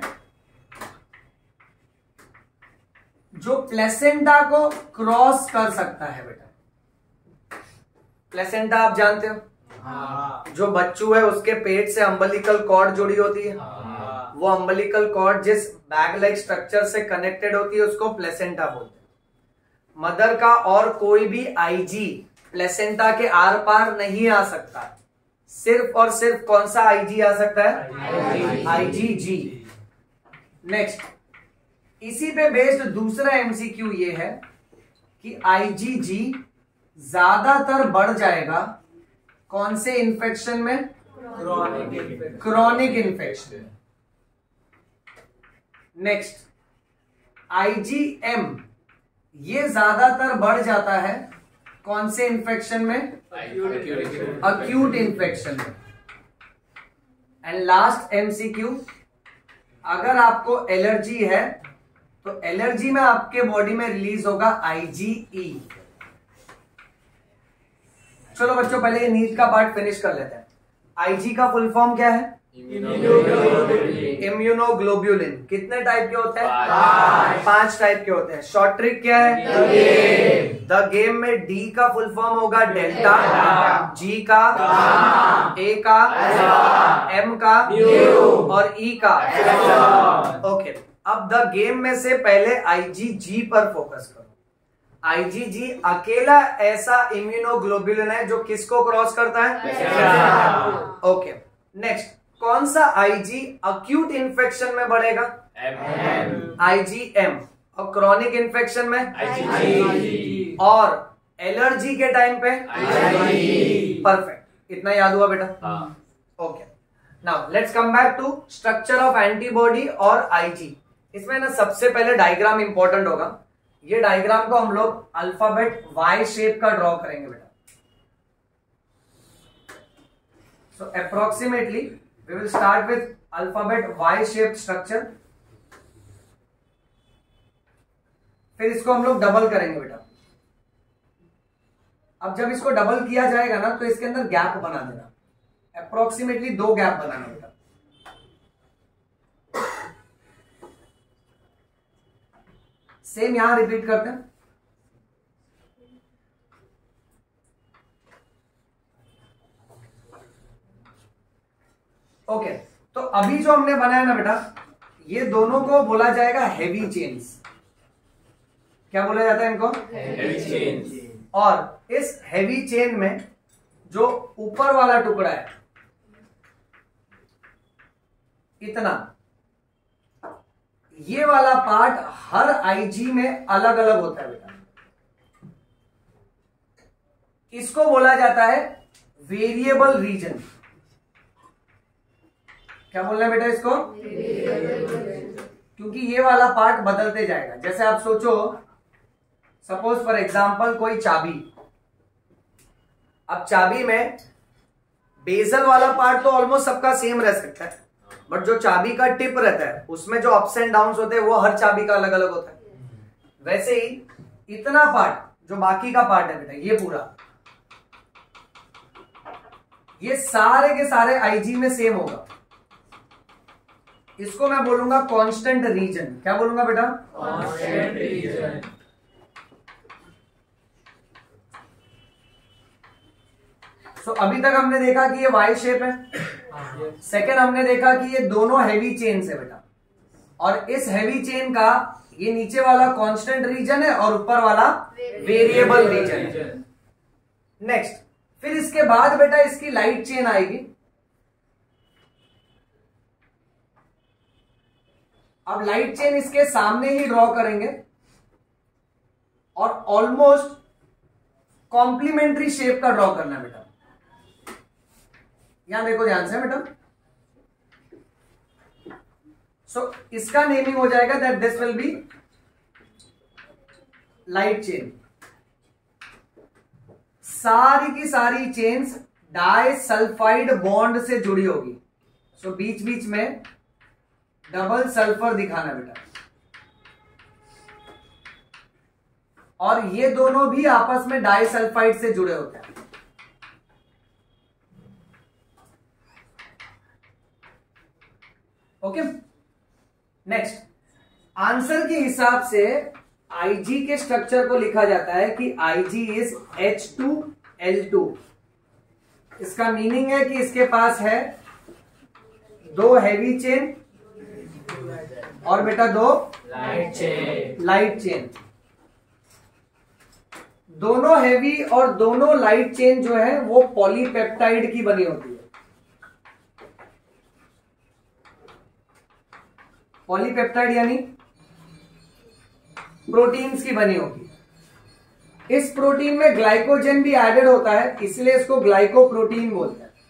जो प्लेसेंटा को क्रॉस कर सकता है बेटा। प्लेसेंटा आप जानते हो, जो बच्चू है उसके पेट से अम्बिलिकल कॉर्ड जुड़ी होती है। वो अम्बिलिकल कॉर्ड जिस बैग लाइक स्ट्रक्चर से कनेक्टेड होती है उसको प्लेसेंटा बोलते हैं। मदर का और कोई भी आईजी प्लेसेंटा के आर पार नहीं आ सकता, सिर्फ और सिर्फ कौन सा आईजी आ सकता है? आईजीजी। नेक्स्ट, इसी पे बेस्ड दूसरा एमसीक्यू ये है कि आईजीजी ज्यादातर बढ़ जाएगा कौन से इन्फेक्शन में? Chronic infection. नेक्स्ट, आईजीएम ये ज्यादातर बढ़ जाता है कौन से इन्फेक्शन में? अक्यूट इन्फेक्शन में। एंड लास्ट एमसीक्यू, अगर आपको एलर्जी है तो एलर्जी में आपके बॉडी में रिलीज होगा IgE। चलो बच्चों पहले ये नीट का पार्ट फिनिश कर लेते हैं। IG का फुल फॉर्म क्या है? इम्यूनोग्लोब्यूलिन। कितने टाइप के होते हैं? 5 टाइप के होते हैं। शॉर्ट ट्रिक क्या है? द गेम में D का फुल फॉर्म होगा डेल्टा, G का, A का, M का और E का। ओके, अब द गेम में से पहले IgG पर फोकस करो। IgG अकेला ऐसा इम्यूनोग्लोब्यूलिन है जो किसको क्रॉस करता है? ओके, नेक्स्ट, कौन सा IG अक्यूट इन्फेक्शन में बढ़ेगा? IgM। और क्रॉनिक इन्फेक्शन में IgG। और एलर्जी के टाइम पे परफेक्ट। इतना याद हुआ बेटा? Okay, now let's come back to structure of antibody और IG। इसमें ना सबसे पहले डायग्राम इंपॉर्टेंट होगा। ये डायग्राम को हम लोग अल्फाबेट Y शेप का ड्रॉ करेंगे बेटा। So approximately we will start with alphabet Y-shaped structure. फिर इसको हम लोग डबल करेंगे बेटा। अब जब इसको डबल किया जाएगा ना तो इसके अंदर गैप बना देना, अप्रोक्सीमेटली 2 गैप बनाना बेटा। सेम यहां रिपीट करते हैं। ओके, तो अभी जो हमने बनाया ना बेटा, ये दोनों को बोला जाएगा हेवी चेन्स। क्या बोला जाता है इनको? Heavy chains. और इस हेवी चेन में जो ऊपर वाला टुकड़ा है इतना, ये वाला पार्ट हर आईजी में अलग अलग होता है बेटा। इसको बोला जाता है वेरिएबल रीजन। क्या बोलना है बेटा इसको? क्योंकि ये वाला पार्ट बदलते जाएगा। जैसे आप सोचो, सपोज फॉर एग्जांपल कोई चाबी, अब चाबी में बेजल वाला पार्ट तो ऑलमोस्ट सबका सेम रह सकता है, बट जो चाबी का टिप रहता है उसमें जो अप्स एंड डाउन्स होते हैं वो हर चाबी का अलग अलग होता है। वैसे ही इतना पार्ट जो बाकी का पार्ट है बेटा, ये पूरा, ये सारे के सारे आईजी में सेम होगा। इसको मैं बोलूंगा कांस्टेंट रीजन। क्या बोलूंगा बेटा? Constant region. सो अभी तक हमने देखा कि ये वाई शेप है। सेकेंड हमने देखा कि ये दोनों हैवी चेन्स है बेटा, और इस हैवी चेन का ये नीचे वाला कांस्टेंट रीजन है और ऊपर वाला वेरिएबल रीजन है। नेक्स्ट, फिर इसके बाद बेटा इसकी लाइट चेन आएगी। अब लाइट चेन इसके सामने ही ड्रॉ करेंगे और ऑलमोस्ट कॉम्प्लीमेंट्री शेप का ड्रॉ करना है बेटा। यहां देखो ध्यान से बेटा। सो इसका नेमिंग हो जाएगा that this will be light chain. सारी की सारी चेन्स डाई सल्फाइड बॉन्ड से जुड़ी होगी। सो बीच बीच में डबल सल्फर दिखाना बेटा, और ये दोनों भी आपस में डाई सल्फाइड से जुड़े होते हैं। ओके, नेक्स्ट, आंसर के हिसाब से आईजी के स्ट्रक्चर को लिखा जाता है कि आईजी इज H2L2। इसका मीनिंग है कि इसके पास है 2 हैवी चेन और बेटा 2 लाइट चेन। दोनों हैवी और दोनों लाइट चेन जो है वो पॉलीपेप्टाइड की बनी होती है। पॉलीपेप्टाइड यानी प्रोटीन्स की बनी होगी। इस प्रोटीन में ग्लाइकोजन भी एडेड होता है, इसलिए इसको ग्लाइकोप्रोटीन बोलते हैं।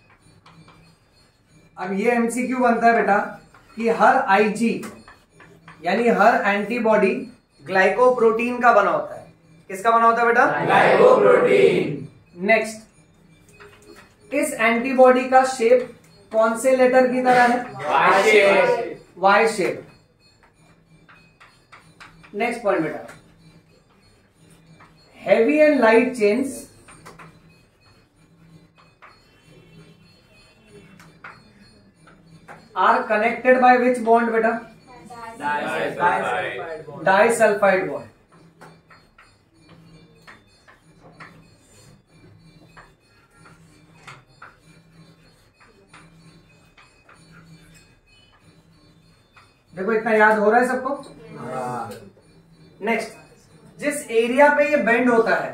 अब ये एमसीक्यू बनता है बेटा कि हर आईजी यानी हर एंटीबॉडी ग्लाइकोप्रोटीन का बना होता है। किसका बना होता है बेटा? ग्लाइकोप्रोटीन। नेक्स्ट, इस एंटीबॉडी का शेप कौन से लेटर की तरह है? Y shape. Y shape. Next point बेटा, heavy and light chains are connected by which bond बेटा? Disulphide bond. देखो इतना याद हो रहा है सबको? नेक्स्ट, जिस एरिया पे ये बेंड होता है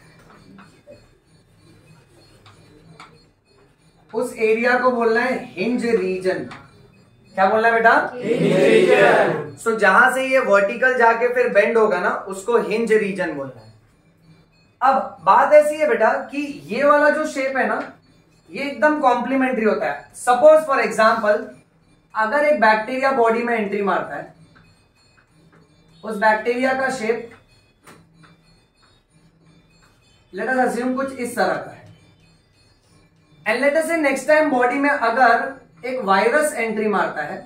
उस एरिया को बोलना है हिंज रीजन। क्या बोलना है बेटा? Hinge region. सो जहां से ये वर्टिकल जाके फिर बेंड होगा ना उसको हिंज रीजन बोलना है। अब बात ऐसी है बेटा कि ये वाला जो शेप है ना ये एकदम कॉम्प्लीमेंट्री होता है। सपोज फॉर एग्जांपल अगर एक बैक्टीरिया बॉडी में एंट्री मारता है, उस बैक्टीरिया का शेप लेट अस अज्यूम कुछ इस तरह का है, एंड लेट अस से नेक्स्ट टाइम बॉडी में अगर एक वायरस एंट्री मारता है,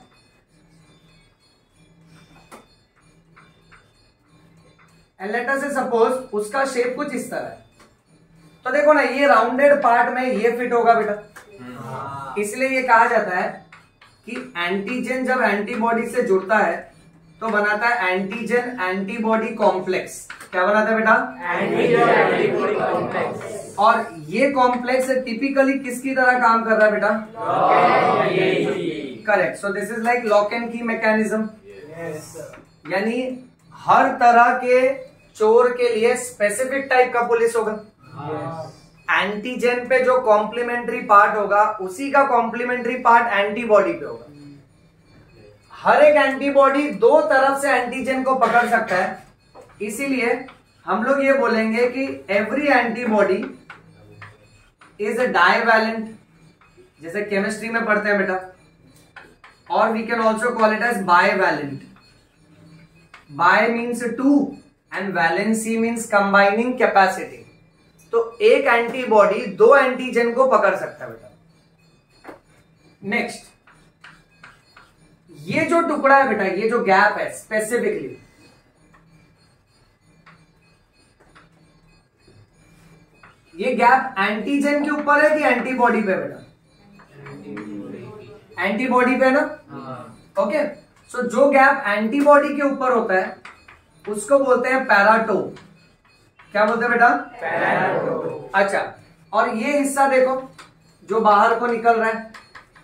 एंड लेट अस से सपोज उसका शेप कुछ इस तरह है, तो देखो ना ये राउंडेड पार्ट में ये फिट होगा बेटा। इसलिए ये कहा जाता है कि एंटीजन जब एंटीबॉडी से जुड़ता है तो बनाता है एंटीजन एंटीबॉडी कॉम्प्लेक्स। क्या बनाता है बेटा? Antigen antibody complex. और ये कॉम्प्लेक्स टिपिकली किसकी तरह काम कर रहा है बेटा? Correct. So this is like lock and key mechanism. यानी हर तरह के चोर के लिए स्पेसिफिक टाइप का पुलिस होगा। एंटीजन पे जो कॉम्प्लीमेंट्री पार्ट होगा उसी का कॉम्प्लीमेंट्री पार्ट एंटीबॉडी पे होगा। हर एक एंटीबॉडी दो तरफ से एंटीजन को पकड़ सकता है, इसीलिए हम लोग ये बोलेंगे कि every antibody is a divalent, जैसे केमिस्ट्री में पढ़ते हैं बेटा, और we can also call it as bivalent. Bi means two and valency means combining capacity. तो एक एंटीबॉडी दो एंटीजन को पकड़ सकता है बेटा। नेक्स्ट, ये जो टुकड़ा है बेटा, ये जो गैप है स्पेसिफिकली, ये गैप एंटीजन के ऊपर है कि एंटीबॉडी पे बेटा? एंटीबॉडी पे ना। ओके, सो जो गैप एंटीबॉडी के ऊपर होता है उसको बोलते हैं पैराटोप। क्या बोलते हैं बेटा? पैराटोप। अच्छा, और ये हिस्सा देखो जो बाहर को निकल रहा है,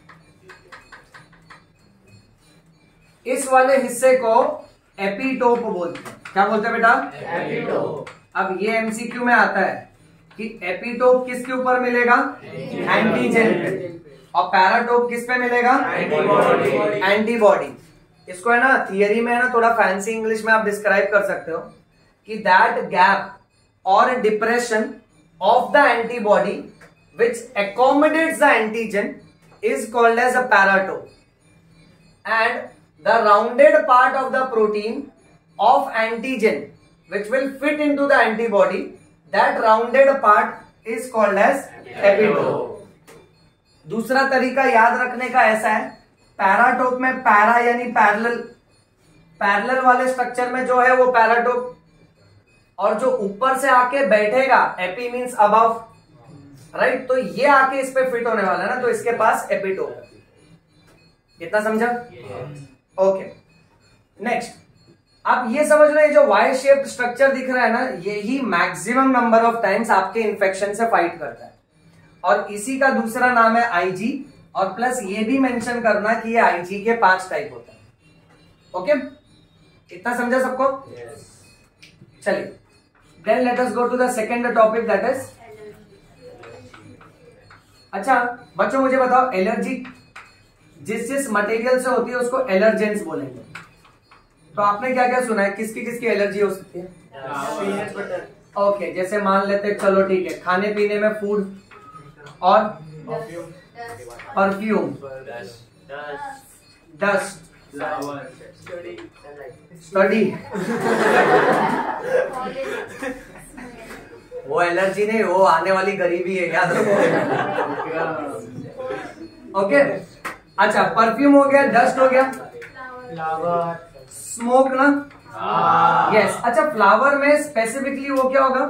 इस वाले हिस्से को एपिटोप बोलते हैं। क्या बोलते हैं बेटा? एपिटोप। अब ये एमसीक्यू में आता है कि एपिटोप किसके ऊपर मिलेगा? एंटीजन पे। और पैराटोप किस पे मिलेगा? एंटीबॉडी। एंटीबॉडी। इसको है ना थियरी में है ना थोड़ा फैंसी इंग्लिश में आप डिस्क्राइब कर सकते हो कि दैट गैप और depression of the antibody which accommodates the antigen is called as a paratope, and the rounded part of the protein of antigen which will fit into the antibody, that rounded part is called as epitope. दूसरा तरीका याद रखने का ऐसा है, paratope में para यानी parallel, parallel वाले स्ट्रक्चर में जो है वो पैराटोप, और जो ऊपर से आके बैठेगा एपी मीन्स अबव, राइट? तो ये आके इस पे फिट होने वाला है ना, तो इसके पास एपिटोप है। इतना समझा? ओके, नेक्स्ट, आप ये समझ रहे हैं जो वाई शेप्ड स्ट्रक्चर दिख रहा है ना, यही मैक्सिमम नंबर ऑफ टाइम्स आपके इन्फेक्शन से फाइट करता है, और इसी का दूसरा नाम है आईजी। और प्लस ये भी मेंशन करना कि ये आईजी के 5 टाइप होते हैं। ओके, इतना समझा सबको? चलिए, then let us go to the second topic, that is, अच्छा बच्चों मुझे बताओ, एलर्जी जिस जिस मटेरियल से होती है उसको एलर्जेंस बोलेंगे। तो आपने क्या क्या सुना है, किसकी किसकी एलर्जी हो सकती है? Peanut butter. ओके, जैसे मान लेते हैं, चलो ठीक है, खाने पीने में फूड, और परफ्यूम, डस्ट, स्टडी। वो एलर्जी नहीं, वो आने वाली गरीबी है, याद रखो। ओके, अच्छा, परफ्यूम हो गया, डस्ट हो गया, फ्लावर, स्मोक ना, यस। अच्छा, फ्लावर में स्पेसिफिकली वो क्या होगा?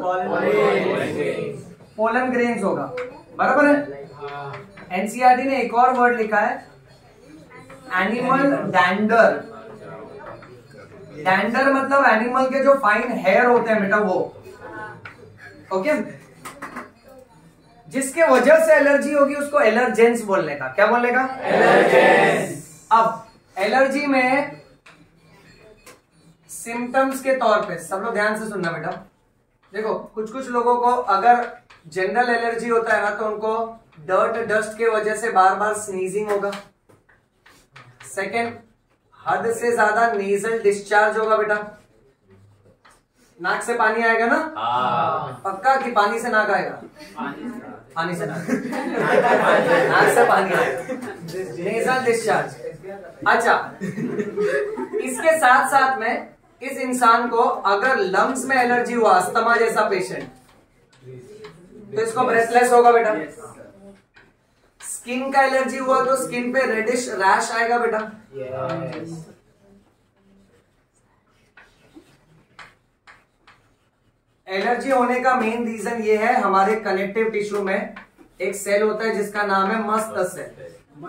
पोलन ग्रेन्स होगा, बराबर है। एनसीईआरटी ने एक और वर्ड लिखा है, एनिमल डैंडर। डैंडर मतलब एनिमल के जो फाइन हेयर होते हैं बेटा, वो। ओके, जिसके वजह से एलर्जी होगी उसको एलर्जेंस बोलने का। क्या बोलने का? एलर्जेंस। अब एलर्जी में सिम्टम्स के तौर पे सब लोग ध्यान से सुनना बेटा। देखो, कुछ कुछ लोगों को अगर जनरल एलर्जी होता है ना, तो उनको डर्ट डस्ट के वजह से बार बार स्नीजिंग होगा। सेकेंड, हद से ज्यादा नेजल डिस्चार्ज होगा बेटा, नाक से पानी आएगा ना? पक्का कि पानी से नाक आएगा? पानी से नाक, नाक से पानी आएगा, नेजल डिस्चार्ज। अच्छा, इसके साथ साथ में इस इंसान को अगर लंग्स में एलर्जी हुआ, अस्थमा जैसा पेशेंट, तो इसको ब्रेथलेस होगा बेटा। स्किन का एलर्जी हुआ तो स्किन पे रेडिश रैश आएगा बेटा। Yes. एलर्जी होने का मेन रीजन ये है, हमारे कनेक्टिव टिश्यू में एक सेल होता है जिसका नाम है मस्तक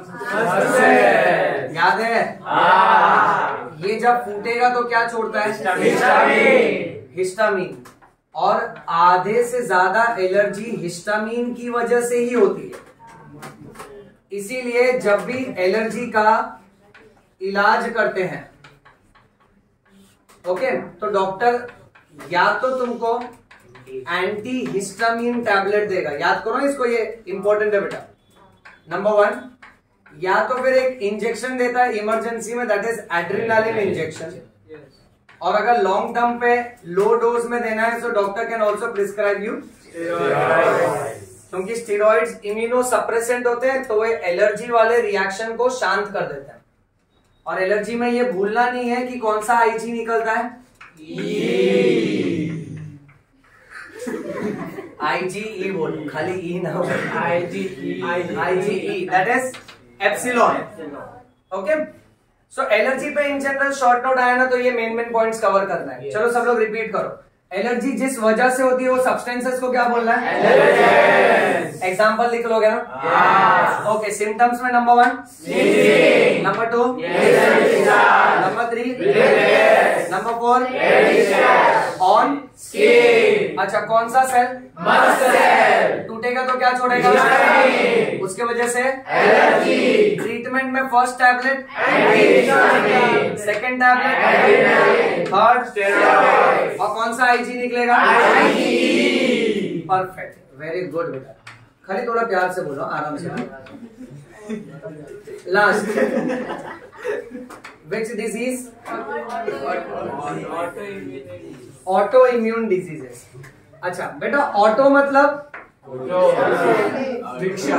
सेल। याद है? ये जब फूटेगा तो क्या छोड़ता है? हिस्टामीन। और आधे से ज्यादा एलर्जी हिस्टामीन की वजह से ही होती है। इसीलिए जब भी एलर्जी का इलाज करते हैं, ओके, तो डॉक्टर या तो तुमको एंटी हिस्टामीन टैबलेट देगा, याद करो इसको, ये इंपॉर्टेंट है बेटा, नंबर 1, या तो फिर एक इंजेक्शन देता है इमरजेंसी में, दैट इज एड्रेनालिन इंजेक्शन। और अगर लॉन्ग टर्म पे लो डोज में देना है तो doctor can also prescribe you steroids, क्योंकि स्टेरॉइड्स इम्यूनो सप्रेसेंट होते हैं, तो वे एलर्जी वाले रिएक्शन को शांत कर देते हैं। और एलर्जी में ये भूलना नहीं है कि कौन सा आईजी निकलता है, आईजीई बोल, खाली ई ना हो, IgE that is epsilon. Okay, so allergy पे इन जनरल शॉर्ट नोट आया ना, तो ये मेन पॉइंट्स कवर करना है। चलो सब लोग रिपीट करो। एलर्जी जिस वजह से होती है वो सब्सटेंसेस को क्या बोलना है? एग्जाम्पल लिख लोगे ना? ओके, सिम्टम्स में number 1 number 2 number 3 number 4 on skin. अच्छा, कौन सा सेल? मसल। टूटेगा तो क्या छोड़ेगा? उसके वजह से एलर्जी। ट्रीटमेंट में first tablet, second tablet, third steroid, और कौन सा आईजी निकलेगा? परफेक्ट, वेरी गुड बेटा। खाली थोड़ा प्यार से बोलो, आराम से। Last, which disease? Auto immune diseases. अच्छा बेटा, ऑटो मतलब रिक्शा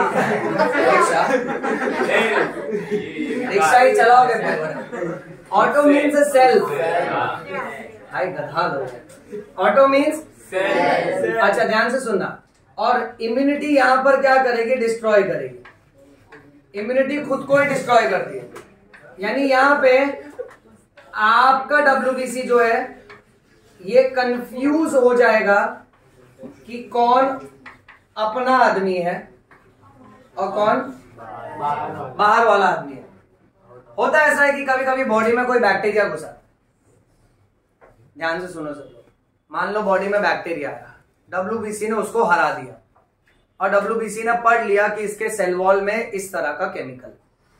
ही चलाओगे। Auto means a self. हाय गधा लोग। Auto means self. अच्छा, ध्यान से सुनना। और इम्यूनिटी यहां पर क्या करेगी? डिस्ट्रॉय करेगी। इम्यूनिटी खुद को ही डिस्ट्रॉय करती है, यानी यहां पे आपका WBC जो है ये कंफ्यूज हो जाएगा कि कौन अपना आदमी है और कौन बाहर वाला आदमी है। होता ऐसा है कि कभी कभी बॉडी में कोई बैक्टीरिया घुसा, ध्यान से सुनो सब लोग। मान लो बॉडी में बैक्टीरिया आया, WBC ने उसको हरा दिया, और WBC ने पढ़ लिया कि इसके सेल वॉल में इस तरह का केमिकल।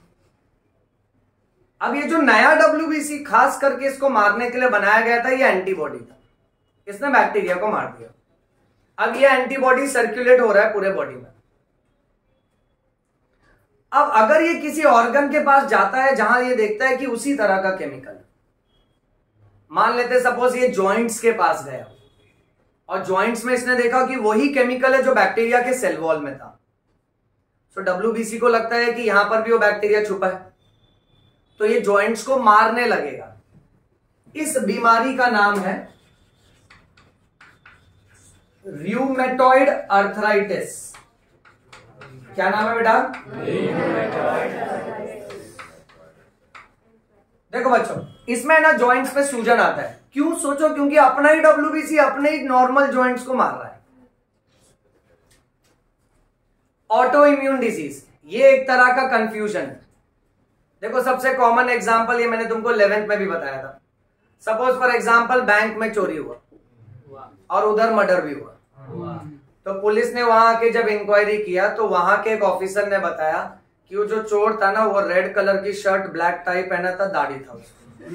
अब ये जो नया WBC खास करके इसको मारने के लिए बनाया गया था, ये एंटीबॉडी था, इसने बैक्टीरिया को मार दिया। अब ये एंटीबॉडी सर्कुलेट हो रहा है पूरे बॉडी में। अब अगर ये किसी ऑर्गन के पास जाता है जहां ये देखता है कि उसी तरह का केमिकल, मान लेते सपोज ये जॉइंट्स के पास गया और जॉइंट्स में इसने देखा कि वही केमिकल है जो बैक्टीरिया के सेल वॉल में था, तो WBC को लगता है कि यहां पर भी वो बैक्टीरिया छुपा है, तो ये जॉइंट्स को मारने लगेगा। इस बीमारी का नाम है र्यूमेटॉइड अर्थराइटिस। क्या नाम है बेटा? देखो बच्चों, इसमें ना जॉइंट्स पे सूजन आता है। क्यों? सोचो, क्योंकि अपना ही WBC अपने ही नॉर्मल जॉइंट्स को मार रहा है। ऑटो इम्यून डिजीज, ये एक तरह का कंफ्यूजन है। देखो, सबसे कॉमन एग्जांपल ये मैंने तुमको 11th में भी बताया था। सपोज फॉर एग्जांपल बैंक में चोरी हुआ और उधर मर्डर भी हुआ, तो पुलिस ने वहां आके जब इंक्वायरी किया तो वहां के एक ऑफिसर ने बताया कि वो जो चोर था ना, वो रेड कलर की शर्ट, ब्लैक टाई पहना था, दाढ़ी था उसको।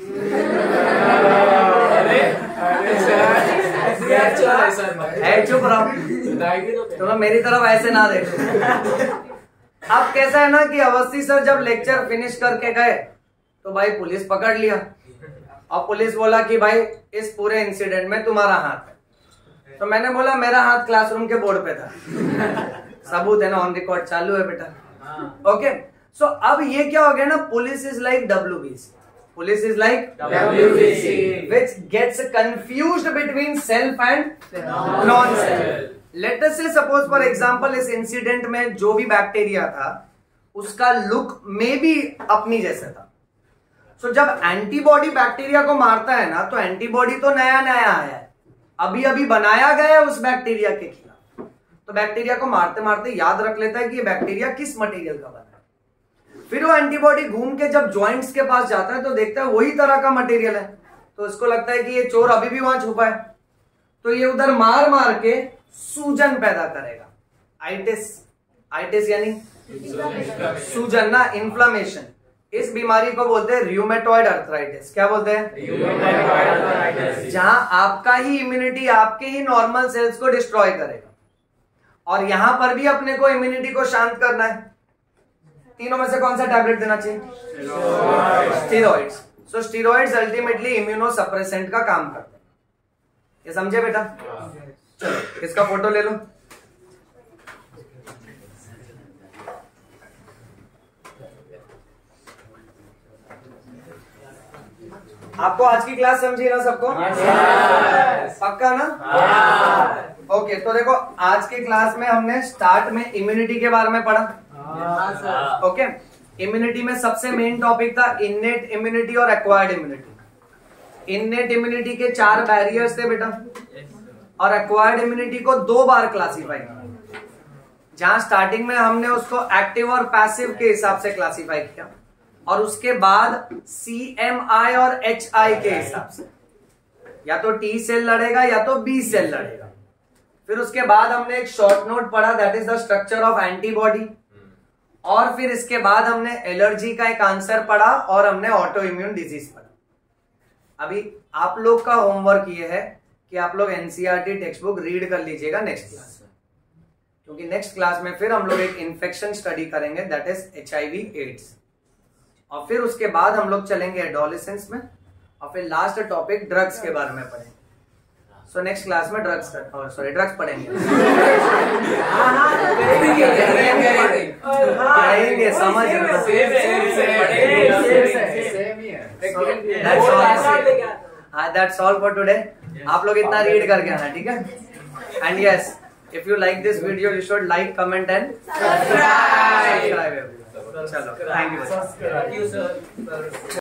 चुप रहो, तुम मेरी तरफ ऐसे ना देखो। अब कैसा है ना कि अवस्थी सर जब लेक्चर फिनिश करके गए तो भाई पुलिस पकड़ लिया, और पुलिस बोला कि भाई इस पूरे इंसिडेंट में तुम्हारा हाथ है। तो मैंने बोला मेरा हाथ क्लासरूम के बोर्ड पे था। सबूत है ना, ऑन रिकॉर्ड चालू है बेटा। ओके, सो अब ये क्या हो गया ना, police is like WBC। Police is like WBC, which gets confused between self and non-self. Let us से सपोज फॉर एग्जांपल इस इंसिडेंट में जो भी बैक्टीरिया था उसका लुक में भी अपनी जैसा था। सो जब एंटीबॉडी बैक्टीरिया को मारता है ना, तो एंटीबॉडी तो नया नया आया है, अभी अभी बनाया गया है उस बैक्टीरिया के खिलाफ। तो बैक्टीरिया को मारते मारते याद रख लेता है कि ये बैक्टीरिया किस मटेरियल का बना है। फिर वो एंटीबॉडी घूम के जब जॉइंट्स के पास जाता है तो देखता है वही तरह का मटेरियल है, तो उसको लगता है कि ये चोर अभी भी वहां छुपा है, तो ये उधर मार मार के सूजन पैदा करेगा। आइटिस यानी सूजन ना, इन्फ्लामेशन। इस बीमारी को बोलते हैं रियूमेटॉइड अर्थराइटिस। क्या बोलते हैं? जहां आपका ही इम्यूनिटी आपके ही नॉर्मल सेल्स को डिस्ट्रॉय करेगा, और यहां पर भी अपने को इम्यूनिटी को शांत करना है। तीनों में से कौन सा टैबलेट देना चाहिए? Steroids. So steroids ultimately immuno suppressant का काम करते हैं। ये समझे बेटा? चलो इसका फोटो ले लो। आपको आज की क्लास समझी ना सबको? पक्का ना? ओके, तो देखो आज की क्लास में हमने स्टार्ट में इम्यूनिटी के बारे में पढ़ा। ओके, इम्यूनिटी में सबसे मेन टॉपिक था इननेट इम्यूनिटी और एक्वायर्ड इम्यूनिटी। इननेट इम्यूनिटी के 4 बैरियर्स थे बेटा, और एक्वायर्ड इम्यूनिटी को 2 बार क्लासिफाई किया, जहां स्टार्टिंग में हमने उसको एक्टिव और पैसिव के हिसाब से क्लासिफाई किया, और उसके बाद CMI और HI के हिसाब से, या तो T सेल लड़ेगा या तो B सेल लड़ेगा। फिर उसके बाद हमने एक शॉर्ट नोट पढ़ा, that is the structure of antibody, और फिर इसके बाद हमने एलर्जी का एक आंसर पढ़ा, और हमने ऑटो इम्यून डिजीज पढ़ा। अभी आप लोग का होमवर्क ये है कि आप लोग NCERT टेक्स्ट बुक रीड कर लीजिएगा नेक्स्ट क्लास में, क्योंकि नेक्स्ट क्लास में फिर हम लोग एक इन्फेक्शन स्टडी करेंगे, दैट इज HIV एड्स, और फिर उसके बाद हम लोग चलेंगे एडोलेसेंस में, और फिर लास्ट टॉपिक ड्रग्स के बारे में पढ़ेंगे। सो नेक्स्ट क्लास में ड्रग्स पढ़ेंगे। पढ़ेंगे, समझ दैट्स ऑल फॉर टुडे। आप लोग इतना रीड करके आना, ठीक है? And yes, if you like this video you should like, comment and subscribe. चलो, थैंक यू सर।